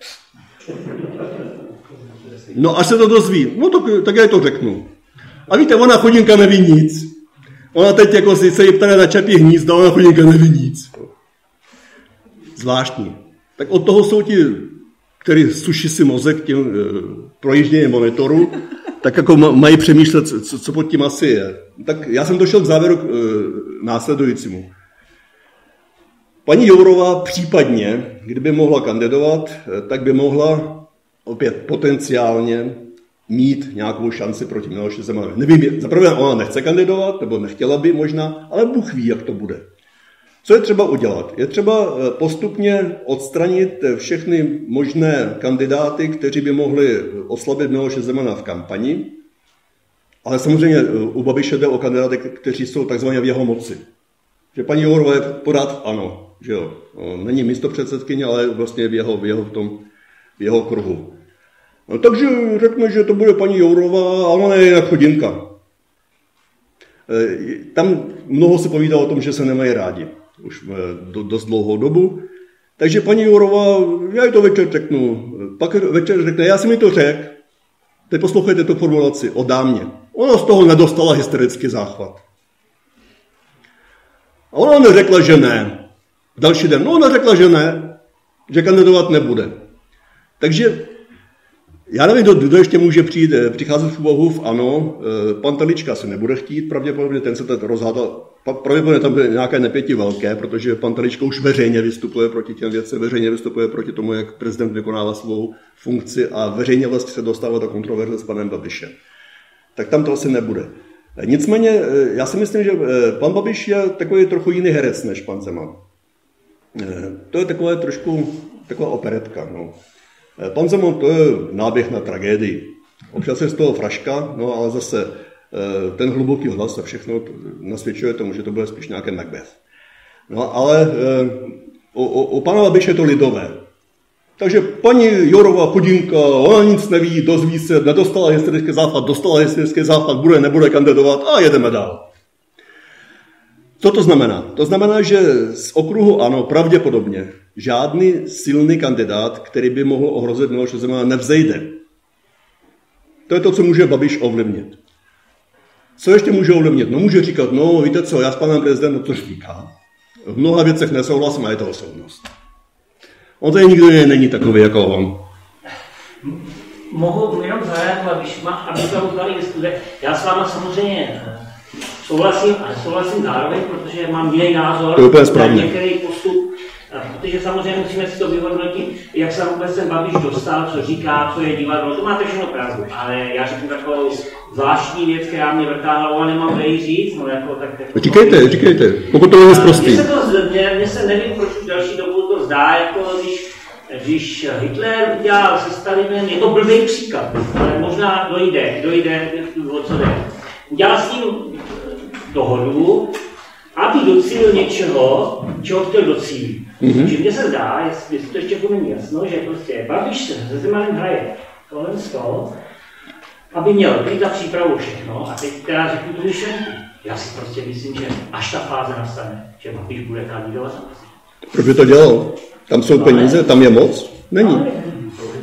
No až se to dozví, no to, tak já to řeknu. A víte, ona chudinka neví nic. Ona teď jako si se jí ptá na Čapí hnízdo, ona chudinka neví nic. Zvláštní. Tak od toho jsou ti, kteří suší si mozek tím projížděním monitoru, tak jako mají přemýšlet, co, co pod tím asi je. Tak já jsem došel k závěru k, e, následujícímu. Paní Jourová případně, kdyby mohla kandidovat, tak by mohla opět potenciálně mít nějakou šanci proti Miloši Zemanovi. Nevím, zaprvé ona nechce kandidovat, nebo nechtěla by možná, ale Bůh ví, jak to bude. Co je třeba udělat? Je třeba postupně odstranit všechny možné kandidáty, kteří by mohli oslabit Miloše Zemana v kampani, ale samozřejmě u Babiše jde o kandidáty, kteří jsou takzvaně v jeho moci. Že paní Jourová je pořád ano, že jo. Není místopředsedkyně, ale vlastně v jeho, v jeho, v tom, v jeho kruhu. No, takže řekne, že to bude paní Jourová, a ona je jinak chudinka. Tam mnoho se povídá o tom, že se nemají rádi. Už do, dost dlouhou dobu. Takže paní Jourová, já jí to večer řeknu. Pak večer řekne, já jsem mi to řekl. Teď poslouchejte tu formulaci o dámě. Ona z toho nedostala hysterický záchvat. A ona neřekla, že ne. Další den, no ona řekla, že ne. Že kandidovat nebude. Takže já nevím, kdo, kdo ještě může přijít, přicházet v úvahu v ANO. Pan Telička se nebude chtít, pravděpodobně ten se teď rozhádal. Pravděpodobně tam bude nějaké nepětí velké, protože pan Telička už veřejně vystupuje proti těm věcem, veřejně vystupuje proti tomu, jak prezident vykonává svou funkci a veřejně vlastně se dostává do kontroverze s panem Babišem. Tak tam to asi nebude. Nicméně, já si myslím, že pan Babiš je takový trochu jiný herec než pan Zeman. To je takové trošku taková operetka, no. Pan Zeman to je náběh na tragédii. Občas je z toho fraška, no ale zase ten hluboký hlas a všechno nasvědčuje tomu, že to bude spíš nějaké Macbeth. No ale u, u, u pana Babiše je to lidové. Takže paní Jourová chudinka, ona nic neví, dozví se, nedostala hysterický záchvat, dostala hysterický záchvat, bude, nebude kandidovat a jedeme dál. Co to znamená? To znamená, že z okruhu ANO pravděpodobně žádný silný kandidát, který by mohl ohrozit Miloše Zemana, nevzejde. To je to, co může Babiš ovlivnit. Co ještě může ovlivnit? No může říkat, no víte co, já s panem prezidentem to říká. V mnoha věcech nesouhlasím a je to osobnost. On tady nikdo není takový jako on. Mohu jenom zareagovat, když má, aby to uznali diskuze. Já s váma samozřejmě souhlasím a souhlasím zároveň, protože mám jiný názor to je úplně správně. Na některý postup. Protože samozřejmě musíme si to vyhodnotit, jak se vůbec ten Babiš dostal, co říká, co je divadlo, to máte všechno pravdu. Ale já řeknu takovou zvláštní věc, která mě vrtá hlavou a nemám kde jí říct. No, jako, tak, jako, říkejte, říkejte, pokud to je zprostý. Mně se, to, mě, mě se nevím, proč v další dobu to zdá, jako když, když Hitler udělal se Stalinem, je to blbý příklad, ale možná dojde, dojde, o co jde. Udělal s ním dohodu, aby docílil něčeho, čeho chtěl docílit. Mm-hmm. Takže mně se zdá, jestli to ještě jako není jasno, že prostě Babiš se Zemanem hraje kolem toho, aby měl klid a přípravu všechno. A teď teda řeknu tu myšlenku. Já si prostě myslím, že až ta fáze nastane, že Babiš bude kandidovat. Proč by to dělal? Tam jsou no, peníze, tam je moc? Není.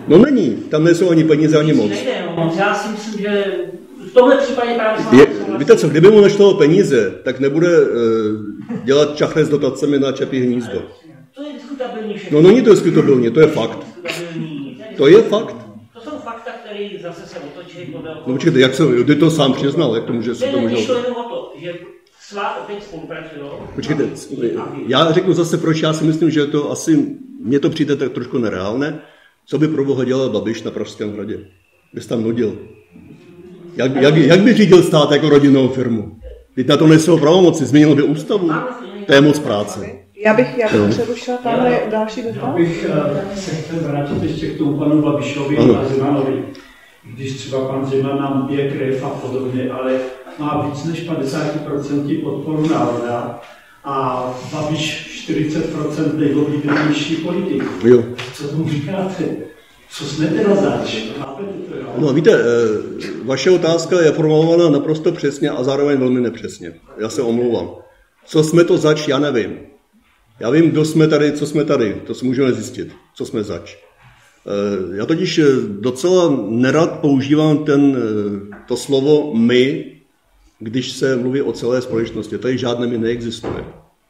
No není, tam nejsou ani peníze, ani moc. Nejde, no. Já si myslím, že v tomhle případě právě Je, víte co, kdyby mu nešlo peníze, tak nebude uh, dělat čachry s dotacemi na Čapí hnízdo. To je diskutabilní všechno. No není to diskutabilní, to je fakt. To je fakt. To jsou fakta, které zase se otočí podle... No počkejte, jak se, ty to sám přiznal, jak to může se to může... Nešlo jenom o to, že svá teď spolupracují. Počkejte, já řeknu zase, proč já si myslím, že to asi, mně to přijde tak trošku nereálné. Co by pro boha dělal Babiš na Pražském hradě? Bys tam nudil. Jak, jak, jak by řídil stát jako rodinnou firmu? Teď na to nejsou pravomoci, změnil by ústavu. To je moc práce. Já bych, já bych přerušila tamhle další dotaz. Já bych se chtěl vrátit ještě k tomu panu Babišovi a Zemanovi. Když třeba pan Zeman nám bije krev a podobně, ale má víc než padesát procent podporu národa a Babiš čtyřicet procent nejoblíbenější politik. Jo. Co tomu říkáte? Co jsme teda zač? No víte, vaše otázka je formulovaná naprosto přesně a zároveň velmi nepřesně. Já se omlouvám. Co jsme to zač, já nevím. Já vím, kdo jsme tady, co jsme tady. To si můžeme zjistit, co jsme zač. Já totiž docela nerad používám ten, to slovo my, když se mluví o celé společnosti. Tady žádné my neexistuje.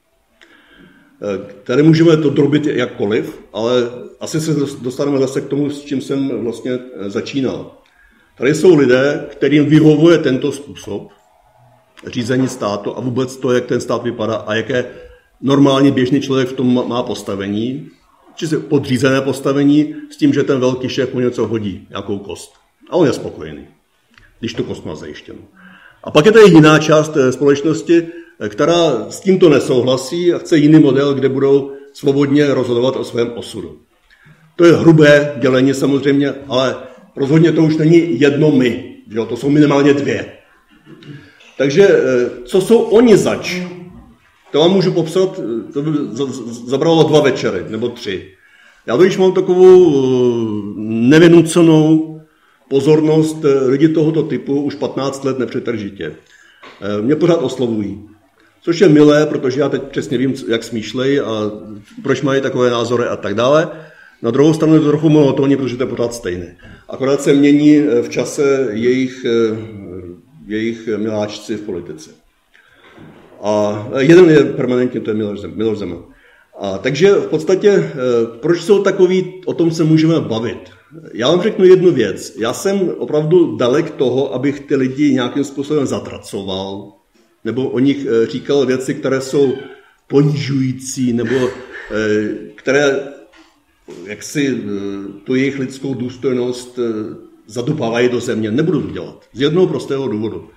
Tady můžeme to drobit jakkoliv, ale asi se dostaneme zase k tomu, s čím jsem vlastně začínal. Tady jsou lidé, kterým vyhovuje tento způsob řízení státu a vůbec to, jak ten stát vypadá a jaké normálně běžný člověk v tom má postavení, či podřízené postavení s tím, že ten velký šéf mu něco hodí, nějakou kost. A on je spokojený, když tu kost má zajištěnou. A pak je tady jiná část společnosti, která s tímto nesouhlasí a chce jiný model, kde budou svobodně rozhodovat o svém osudu. To je hrubé dělení samozřejmě, ale rozhodně to už není jedno my, že? To jsou minimálně dvě. Takže co jsou oni zač? To vám můžu popsat, to by zabralo dva večery, nebo tři. Já totiž mám takovou nevynucenou pozornost lidi tohoto typu už patnáct let nepřetržitě. Mě pořád oslovují. Což je milé, protože já teď přesně vím, jak smýšlejí a proč mají takové názory a tak dále. Na druhou stranu je to trochu monotónní, protože to je pořád stejné. Akorát se mění v čase jejich, jejich miláčci v politice. A jeden je permanentně, to je Miloš Zeman. A takže v podstatě, proč jsou takový, o tom se můžeme bavit. Já vám řeknu jednu věc. Já jsem opravdu dalek toho, abych ty lidi nějakým způsobem zatracoval, nebo o nich říkal věci, které jsou ponižující, nebo které jaksi tu jejich lidskou důstojnost zadupávají do země. Nebudu to dělat. Z jednoho prostého důvodu.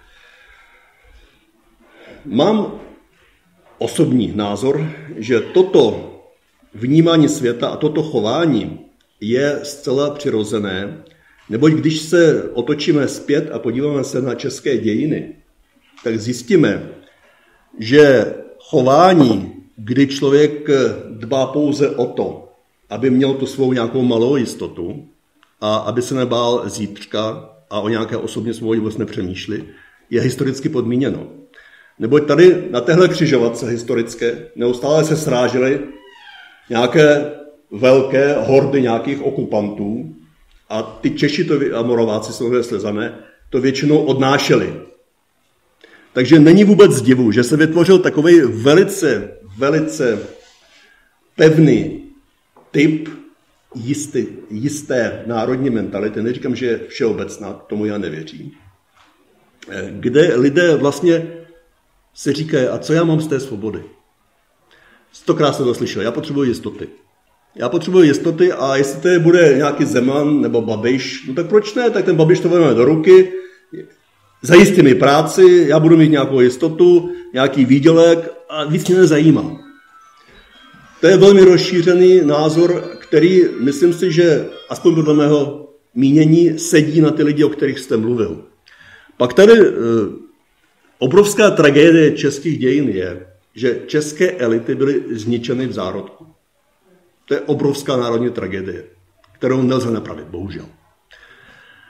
Mám osobní názor, že toto vnímání světa a toto chování je zcela přirozené, neboť když se otočíme zpět a podíváme se na české dějiny, tak zjistíme, že chování, kdy člověk dbá pouze o to, aby měl tu svou nějakou malou jistotu a aby se nebál zítřka a o nějaké osobní svobodě vůbec nepřemýšlí, je historicky podmíněno. Neboť tady na téhle křižovatce historické neustále se srážely nějaké velké hordy nějakých okupantů a ty Češi to, a Moraváci, samozřejmě Slezané, to většinou odnášeli. Takže není vůbec divu, že se vytvořil takový velice, velice pevný typ jistý, jisté národní mentality, neříkám, že je všeobecná, tomu já nevěřím, kde lidé vlastně se říkají, a co já mám z té svobody? Stokrát jsem to slyšel, já potřebuji jistoty. Já potřebuji jistoty a jestli to bude nějaký Zeman nebo Babiš, no tak proč ne? Tak ten Babiš to vezme do ruky, zajistí mi práci, já budu mít nějakou jistotu, nějaký výdělek a víc mě nezajímá. To je velmi rozšířený názor, který myslím si, že aspoň podle mého mínění sedí na ty lidi, o kterých jste mluvil. Pak tady obrovská tragédie českých dějin je, že české elity byly zničeny v zárodku. To je obrovská národní tragédie, kterou nelze napravit, bohužel.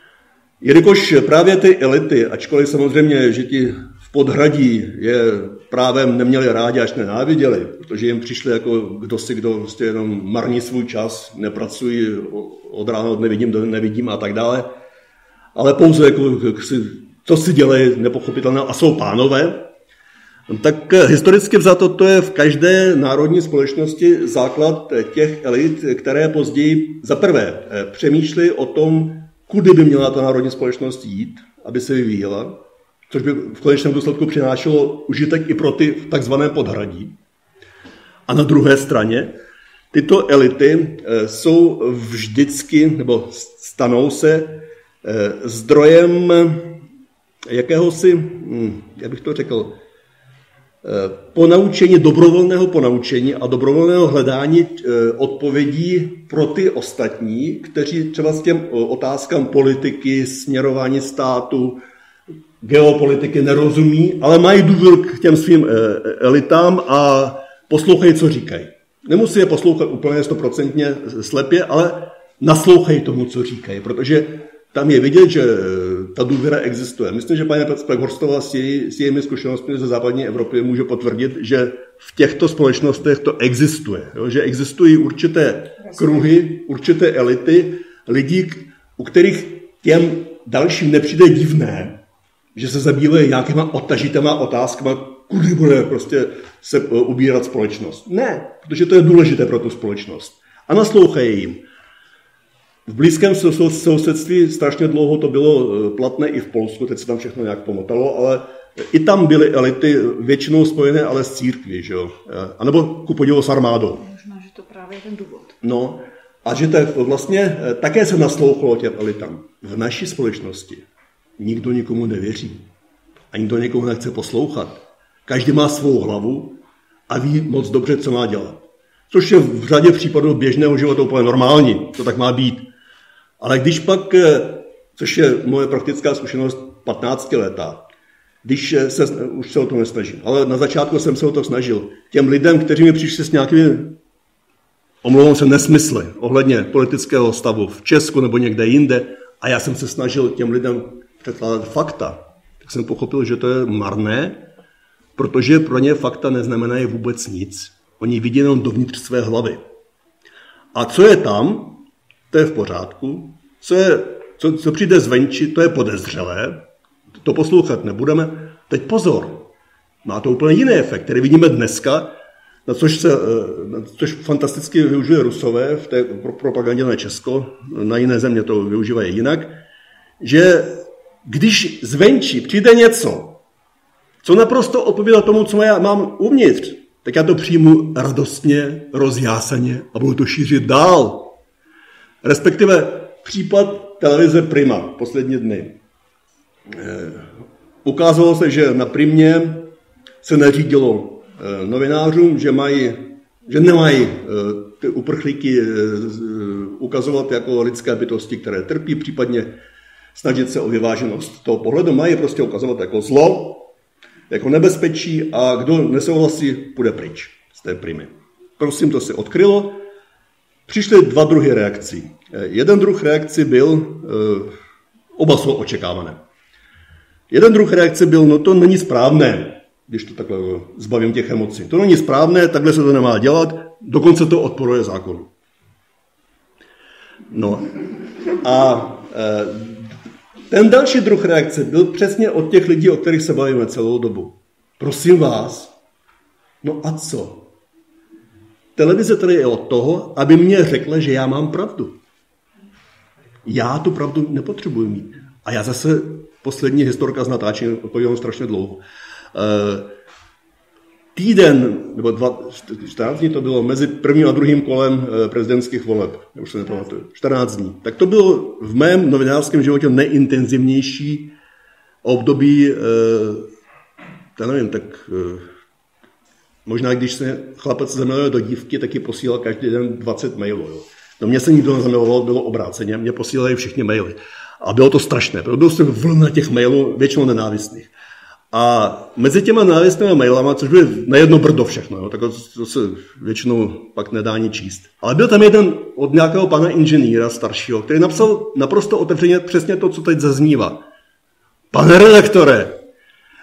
Jelikož právě ty elity, ačkoliv samozřejmě, že ti v podhradí je právem neměli rádi, až nenáviděli, protože jim přišli jako kdo si kdo prostě jenom marní svůj čas, nepracují od rána od nevidím do nevidím a tak dále. Ale pouze jako, co si dělají nepochopitelné a jsou pánové, tak historicky vzato to je v každé národní společnosti základ těch elit, které později za prvé přemýšlí o tom, kudy by měla ta národní společnost jít, aby se vyvíjela, což by v konečném důsledku přinášelo užitek i pro ty takzvané podhradí. A na druhé straně tyto elity jsou vždycky, nebo stanou se zdrojem jakéhosi, jak bych to řekl, ponaučení, dobrovolného ponaučení a dobrovolného hledání odpovědí pro ty ostatní, kteří třeba s těm otázkám politiky, směrování státu, geopolitiky nerozumí, ale mají důvěru k těm svým elitám a poslouchají, co říkají. Nemusí je poslouchat úplně stoprocentně slepě, ale naslouchají tomu, co říkají, protože tam je vidět, že ta důvěra existuje. Myslím, že paní Spekhorstová s, její, s jejími zkušenostmi ze západní Evropy může potvrdit, že v těchto společnostech to existuje. Jo? Že existují určité kruhy, určité elity lidí, u kterých těm dalším nepřijde divné, že se zabývají nějakýma odtažitýma otázkama, kudy bude prostě se ubírat společnost. Ne, protože to je důležité pro tu společnost. A naslouchají jim. V blízkém sousedství strašně dlouho to bylo platné i v Polsku, teď se tam všechno nějak pomotalo, ale i tam byly elity většinou spojené ale s církví, že jo? A nebo ku podivu s armádou. Možná, že to právě je ten důvod. No, a že to vlastně také se naslouchalo těm elitám. V naší společnosti nikdo nikomu nevěří. A nikdo nikomu nechce poslouchat. Každý má svou hlavu a ví moc dobře, co má dělat. Což je v řadě případů běžného života úplně normální. To tak má být. Ale když pak, což je moje praktická zkušenost patnáctiletá, když se, už se o to nesnažím, ale na začátku jsem se o to snažil, těm lidem, kteří mi přišli s nějakými, omlouvám se, nesmysly ohledně politického stavu v Česku nebo někde jinde, a já jsem se snažil těm lidem předkládat fakta, tak jsem pochopil, že to je marné, protože pro ně fakta neznamenají vůbec nic. Oni vidí jenom dovnitř své hlavy. A co je tam, to je v pořádku. Co, je, co, co přijde zvenčí, to je podezřelé. To poslouchat nebudeme. Teď pozor. Má to úplně jiný efekt, který vidíme dneska, na což, se, na což fantasticky využije Rusové v té propagandě na Česko, na jiné země to využívají jinak, že když zvenčí přijde něco, co naprosto odpovídá tomu, co já mám uvnitř, tak já to přijmu radostně, rozjásaně a budu to šířit dál. Respektive případ televize Prima poslední dny. Ukázalo se, že na Primě se neřídilo novinářům, že, mají, že nemají ty uprchlíky ukazovat jako lidské bytosti, které trpí, případně snažit se o vyváženost toho pohledu, mají prostě ukazovat jako zlo, jako nebezpečí a kdo nesouhlasí, půjde pryč z té Primy. Prosím, to se odkrylo. Přišly dva druhy reakcí. Jeden druh reakcí byl, oba jsou očekávané. Jeden druh reakce byl, no to není správné, když to takhle zbavím těch emocí. To není správné, takhle se to nemá dělat, dokonce to odporuje zákonu. No a ten další druh reakce byl přesně od těch lidí, o kterých se bavíme celou dobu. Prosím vás, no a co? Televize tady je od toho, aby mě řekla, že já mám pravdu. Já tu pravdu nepotřebuji mít. A já zase poslední historka z natáčení, odpověděl strašně dlouho. Týden, nebo dva, čtrnáct dní to bylo, mezi prvním a druhým kolem prezidentských voleb, já už se nepamatuju, čtrnáct dní. Tak to bylo v mém novinářském životě nejintenzivnější období, já nevím, tak možná když se chlapec zamiluje do dívky, tak ji posílal každý den dvacet mailů. Jo. No mě se nikdo nezamiloval, bylo obráceně, mě posílali všichni maily. A bylo to strašné, bylo to vlna těch mailů, většinou nenávistných. A mezi těma nenávistnými mailama, což byly na jedno brdo všechno, jo, tak to se většinou pak nedá ani číst. Ale byl tam jeden od nějakého pana inženýra staršího, který napsal naprosto otevřeně přesně to, co teď zaznívá. Pane redaktore,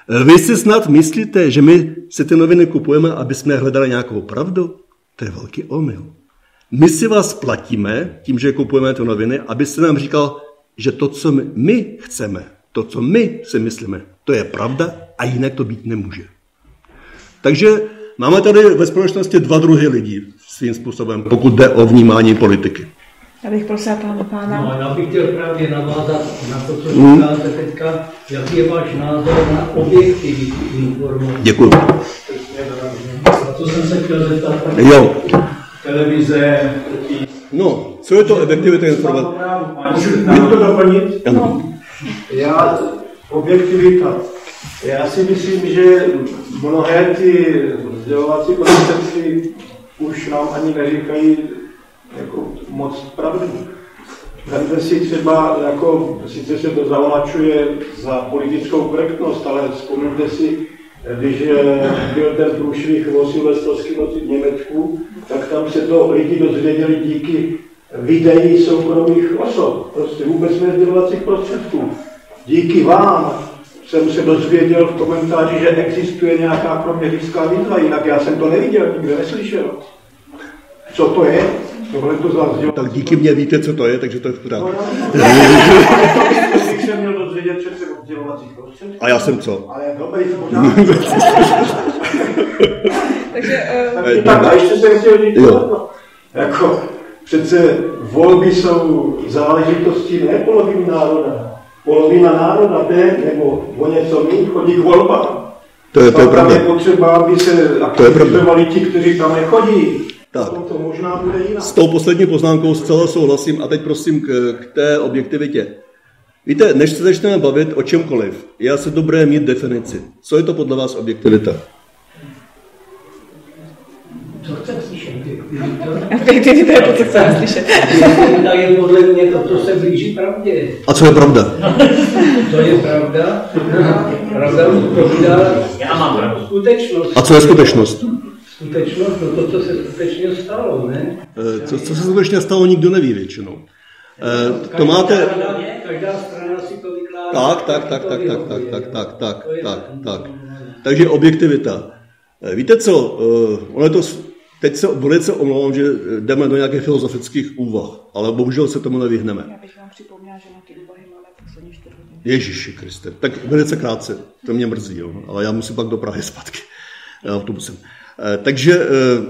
Vy si snad myslíte, že my si ty noviny kupujeme, aby jsme hledali nějakou pravdu? To je velký omyl. My si vás platíme tím, že kupujeme ty noviny, abyste nám říkal, že to, co my, my chceme, to, co my si myslíme, to je pravda a jinak to být nemůže. Takže máme tady ve společnosti dva druhy lidí svým způsobem, pokud jde o vnímání politiky. Já bych prosila pána pána. No, já bych chtěl právě navázat na to, co říkáte teďka. Jaký je váš názor na objektivitu informací? Děkuji. A to jsem se chtěl zeptat. Jo. Televize. No, co je to objektivita informací? Můžu to doplnit? Ano. Já, objektivita. Já si myslím, že mnohé ty sdělovací prostředky už nám ani neříkají jako moc pravdu. Vemte si třeba, jako, sice se to zavlačuje za politickou korektnost, ale vzpomeňte si, když byl ten průšvih o silvestrovské noci v Německu, tak tam se to lidi dozvěděli díky videí soukromých osob, prostě vůbec ne sdělovacích prostředků. Díky vám jsem se dozvěděl v komentáři, že existuje nějaká kroměřížská výzva, jinak já jsem to neviděl, nikdo neslyšel. Co to je? Tohle to zazdělo. Tak díky mně víte, co to je, takže to je v pořádku. To bych se měl dozvědět přece od sdělovacích prostředků. A já jsem co? Ale dobrý, v pořádku. Takže... Uh... Tak a ještě jsem chtěl říct, no, jako přece volby jsou záležitostí ne poloviny národa. Polovina národa jde, nebo o něco méně chodí k volbám. To je, to je pravda. Tam je potřeba, aby se aktivizovali ti, kteří tam nechodí. Tak. To možná bude jinak. S tou poslední poznámkou zcela souhlasím a teď prosím k, k té objektivitě. Víte, než se začneme bavit o čemkoliv, je asi dobré mít definici. Co je to podle vás objektivita? Co chcete slyšet? Objektivita? Objektivita je to, co chceme slyšet. Objektivita je podle mě to, co se blíží pravdě. A co je pravda? To je pravda. Pravda odpovídá. Já mám pravdu. Skutečnost. A co je skutečnost? Skutečnost, no to, co se skutečně stalo, ne? Co, co se skutečně stalo, nikdo neví většinou. To máte... Každá strana si to vykládá. Tak, tak, tak, tak, tak, tak, tak, tak, tak, tak, tak. Takže objektivita. Víte co, ono je to, teď se velice omlouvám, že jdeme do nějakých filozofických úvah, ale bohužel se tomu nevyhneme. Já bych vám připomněla, že na ty úvahy máme poslední čtyři hodiny. Ježiši Kriste, tak velice krátce, to mě mrzí, jo, ale já musím pak do Prahy zpátky autobusem. Takže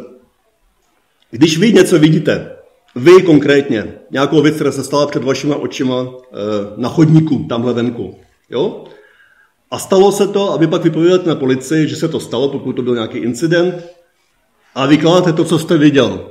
když vy něco vidíte, vy konkrétně, nějakou věc, která se stala před vašima očima na chodníku, tamhle venku, jo? A stalo se to, aby pak vypověděli na policii, že se to stalo, pokud to byl nějaký incident, a vykládáte to, co jste viděl.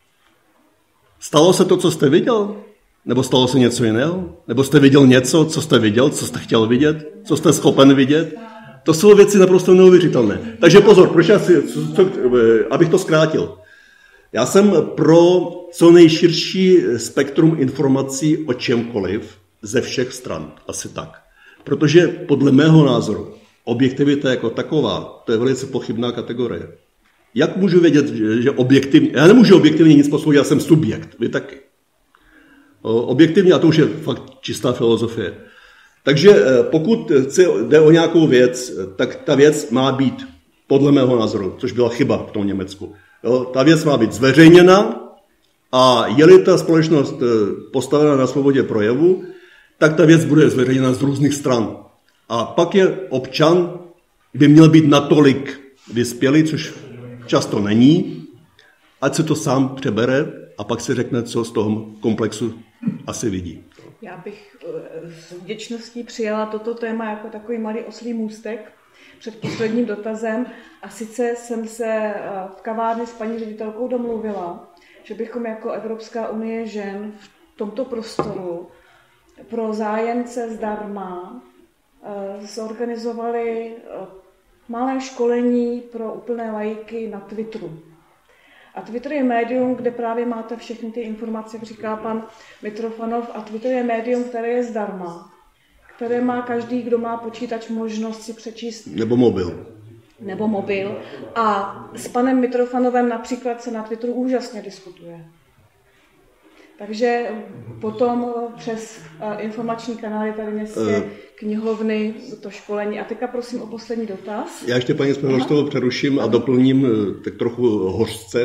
Stalo se to, co jste viděl? Nebo stalo se něco jiného? Nebo jste viděl něco, co jste viděl, co jste chtěl vidět, co jste schopen vidět? To jsou věci naprosto neuvěřitelné. Takže pozor, proč já si, co, co, abych to zkrátil. Já jsem pro co nejširší spektrum informací o čemkoliv ze všech stran. Asi tak. Protože podle mého názoru objektivita jako taková, to je velice pochybná kategorie. Jak můžu vědět, že objektivně, já nemůžu objektivně nic posoudit, já jsem subjekt, vy taky. Objektivně, a to už je fakt čistá filozofie. Takže pokud jde o nějakou věc, tak ta věc má být, podle mého názoru, což byla chyba v tom Německu, jo, ta věc má být zveřejněna a je-li ta společnost postavena na svobodě projevu, tak ta věc bude zveřejněna z různých stran. A pak je občan, by měl být natolik vyspělý, což často není, ať se to sám přebere a pak si řekne, co z toho komplexu asi vidí. Já bych s vděčností přijala toto téma jako takový malý oslý můstek před posledním dotazem. A sice jsem se v kavárně s paní ředitelkou domluvila, že bychom jako Evropská unie žen v tomto prostoru pro zájemce zdarma zorganizovali malé školení pro úplné laiky na Twitteru. A Twitter je médium, kde právě máte všechny ty informace, jak říká pan Mitrofanov, a Twitter je médium, které je zdarma, které má každý, kdo má počítač, možnost si přečíst. Nebo mobil. Nebo mobil. A s panem Mitrofanovem například se na Twitteru úžasně diskutuje. Takže potom přes informační kanály tady městské knihovny, to školení. A teďka prosím o poslední dotaz. Já ještě paní Směhoř toho přeruším a doplním tak trochu hořce.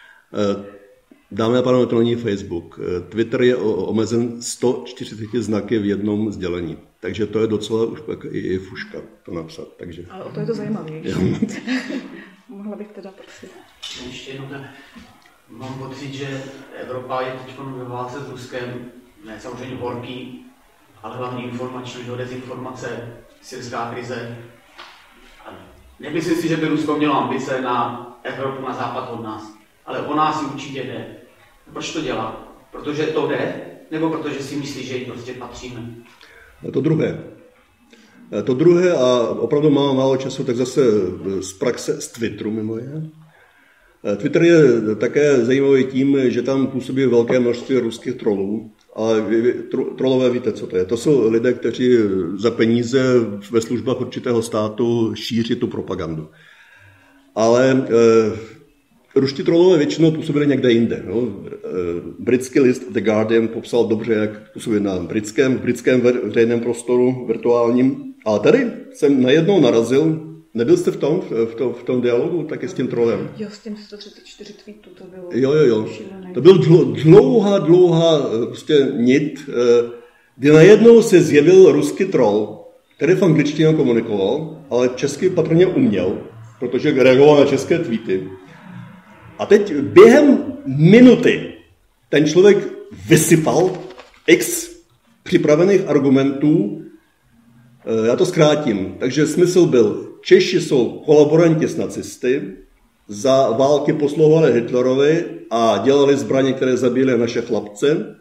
Dámy a pánové, to není Facebook. Twitter je omezen sto čtyřicet znaky v jednom sdělení. Takže to je docela už pak i fuška to napsat. Takže... Ale o to je to zajímavější. Mohla bych teda prosit. Ještě jednou, mám pocit, že Evropa je teď ve válce s Ruskem, ne samozřejmě horký, ale hlavně informační, dezinformace, syrská krize. Nemyslím si, že by Rusko mělo ambice na Evropu, na západ od nás, ale o nás ji určitě jde. Proč to dělá? Protože to jde, nebo protože si myslí, že ji prostě patříme? To druhé. To druhé, a opravdu mám málo času, tak zase z praxe z Twitteru mimo jiné. Twitter je také zajímavý tím, že tam působí velké množství ruských trolů. Ale vy, tro, trolové víte, co to je. To jsou lidé, kteří za peníze ve službách určitého státu šíří tu propagandu. Ale e, ruští trolové většinou působili někde jinde. No. E, britský list The Guardian popsal dobře, jak působí na britském, britském veřejném prostoru virtuálním. Ale tady jsem najednou narazil. Nebyl jste v tom, v tom, v tom dialogu taky s tím trolem? Jo, s tím sto třicet čtyři tweetů to bylo. Jo, jo, jo. Šílený. To byl dlouhá, dlouhá prostě nit, kdy najednou se zjevil ruský troll, který v angličtině komunikoval, ale česky patrně uměl, protože reagoval na české tweety. A teď během minuty ten člověk vysypal x připravených argumentů. Já to zkrátím. Takže smysl byl, Češi jsou kolaboranti s nacisty, za války poslouchali Hitlerovi a dělali zbraně, které zabíjely naše chlapce.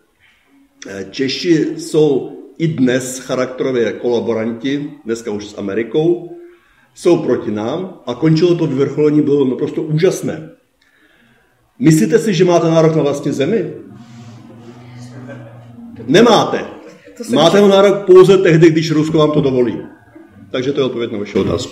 Češi jsou i dnes charakterově kolaboranti, dneska už s Amerikou, jsou proti nám a končilo to vyvrcholení, bylo naprosto úžasné. Myslíte si, že máte nárok na vlastní zemi? Nemáte. Máte ho nárok pouze tehdy, když Rusko vám to dovolí. Takže to je odpověď na vaši otázku.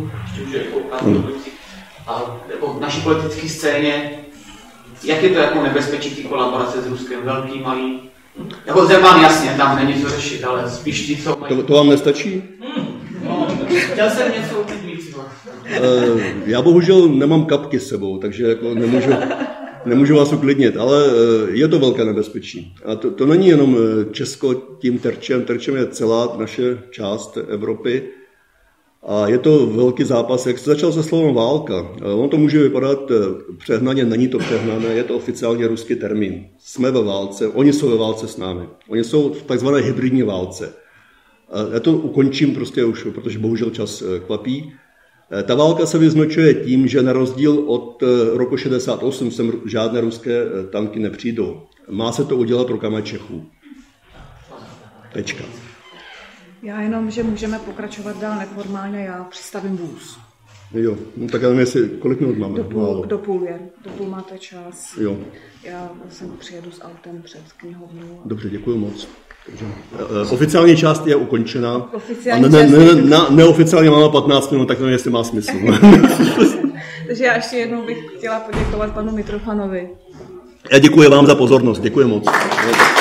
A v naší politické scéně, jak je to jako nebezpečí ty kolaborace s Ruskem? Velký, malý? Jako Zeman, jasně, tam není co řešit, ale spíš ti, co mají... To, to vám nestačí? No, chtěl jsem něco uklidnit. Já bohužel nemám kapky s sebou, takže jako nemůžu... Nemůžu vás uklidnit, ale je to velké nebezpečí. A to, to není jenom Česko tím terčem, terčem je celá naše část Evropy. A je to velký zápas, jak se začal se slovem válka. On to může vypadat přehnaně, není to přehnané, je to oficiálně ruský termín. Jsme ve válce, oni jsou ve válce s námi. Oni jsou v takzvané hybridní válce. Já to ukončím prostě už, protože bohužel čas kvapí. Ta válka se vyznačuje tím, že na rozdíl od roku šedesát osm sem žádné ruské tanky nepřijdou. Má se to udělat rukama Čechů. Tečka. Já jenom, že můžeme pokračovat dál neformálně, já přistavím vůz. Jo, no tak já nevím, jestli, kolik minut máme? Do půl, do půl je, do půl máte čas. Jo. Já jsem přijedu s autem před knihovnou. Dobře, děkuji moc. Takže, uh, oficiální část je ukončena. Oficiální a ne, ne, část ne, ne, neoficiálně máme patnáct minut, tak nevím, jestli má smysl. Takže já ještě jednou bych chtěla poděkovat panu Mitrofanovi. Já děkuji vám za pozornost, děkuji moc.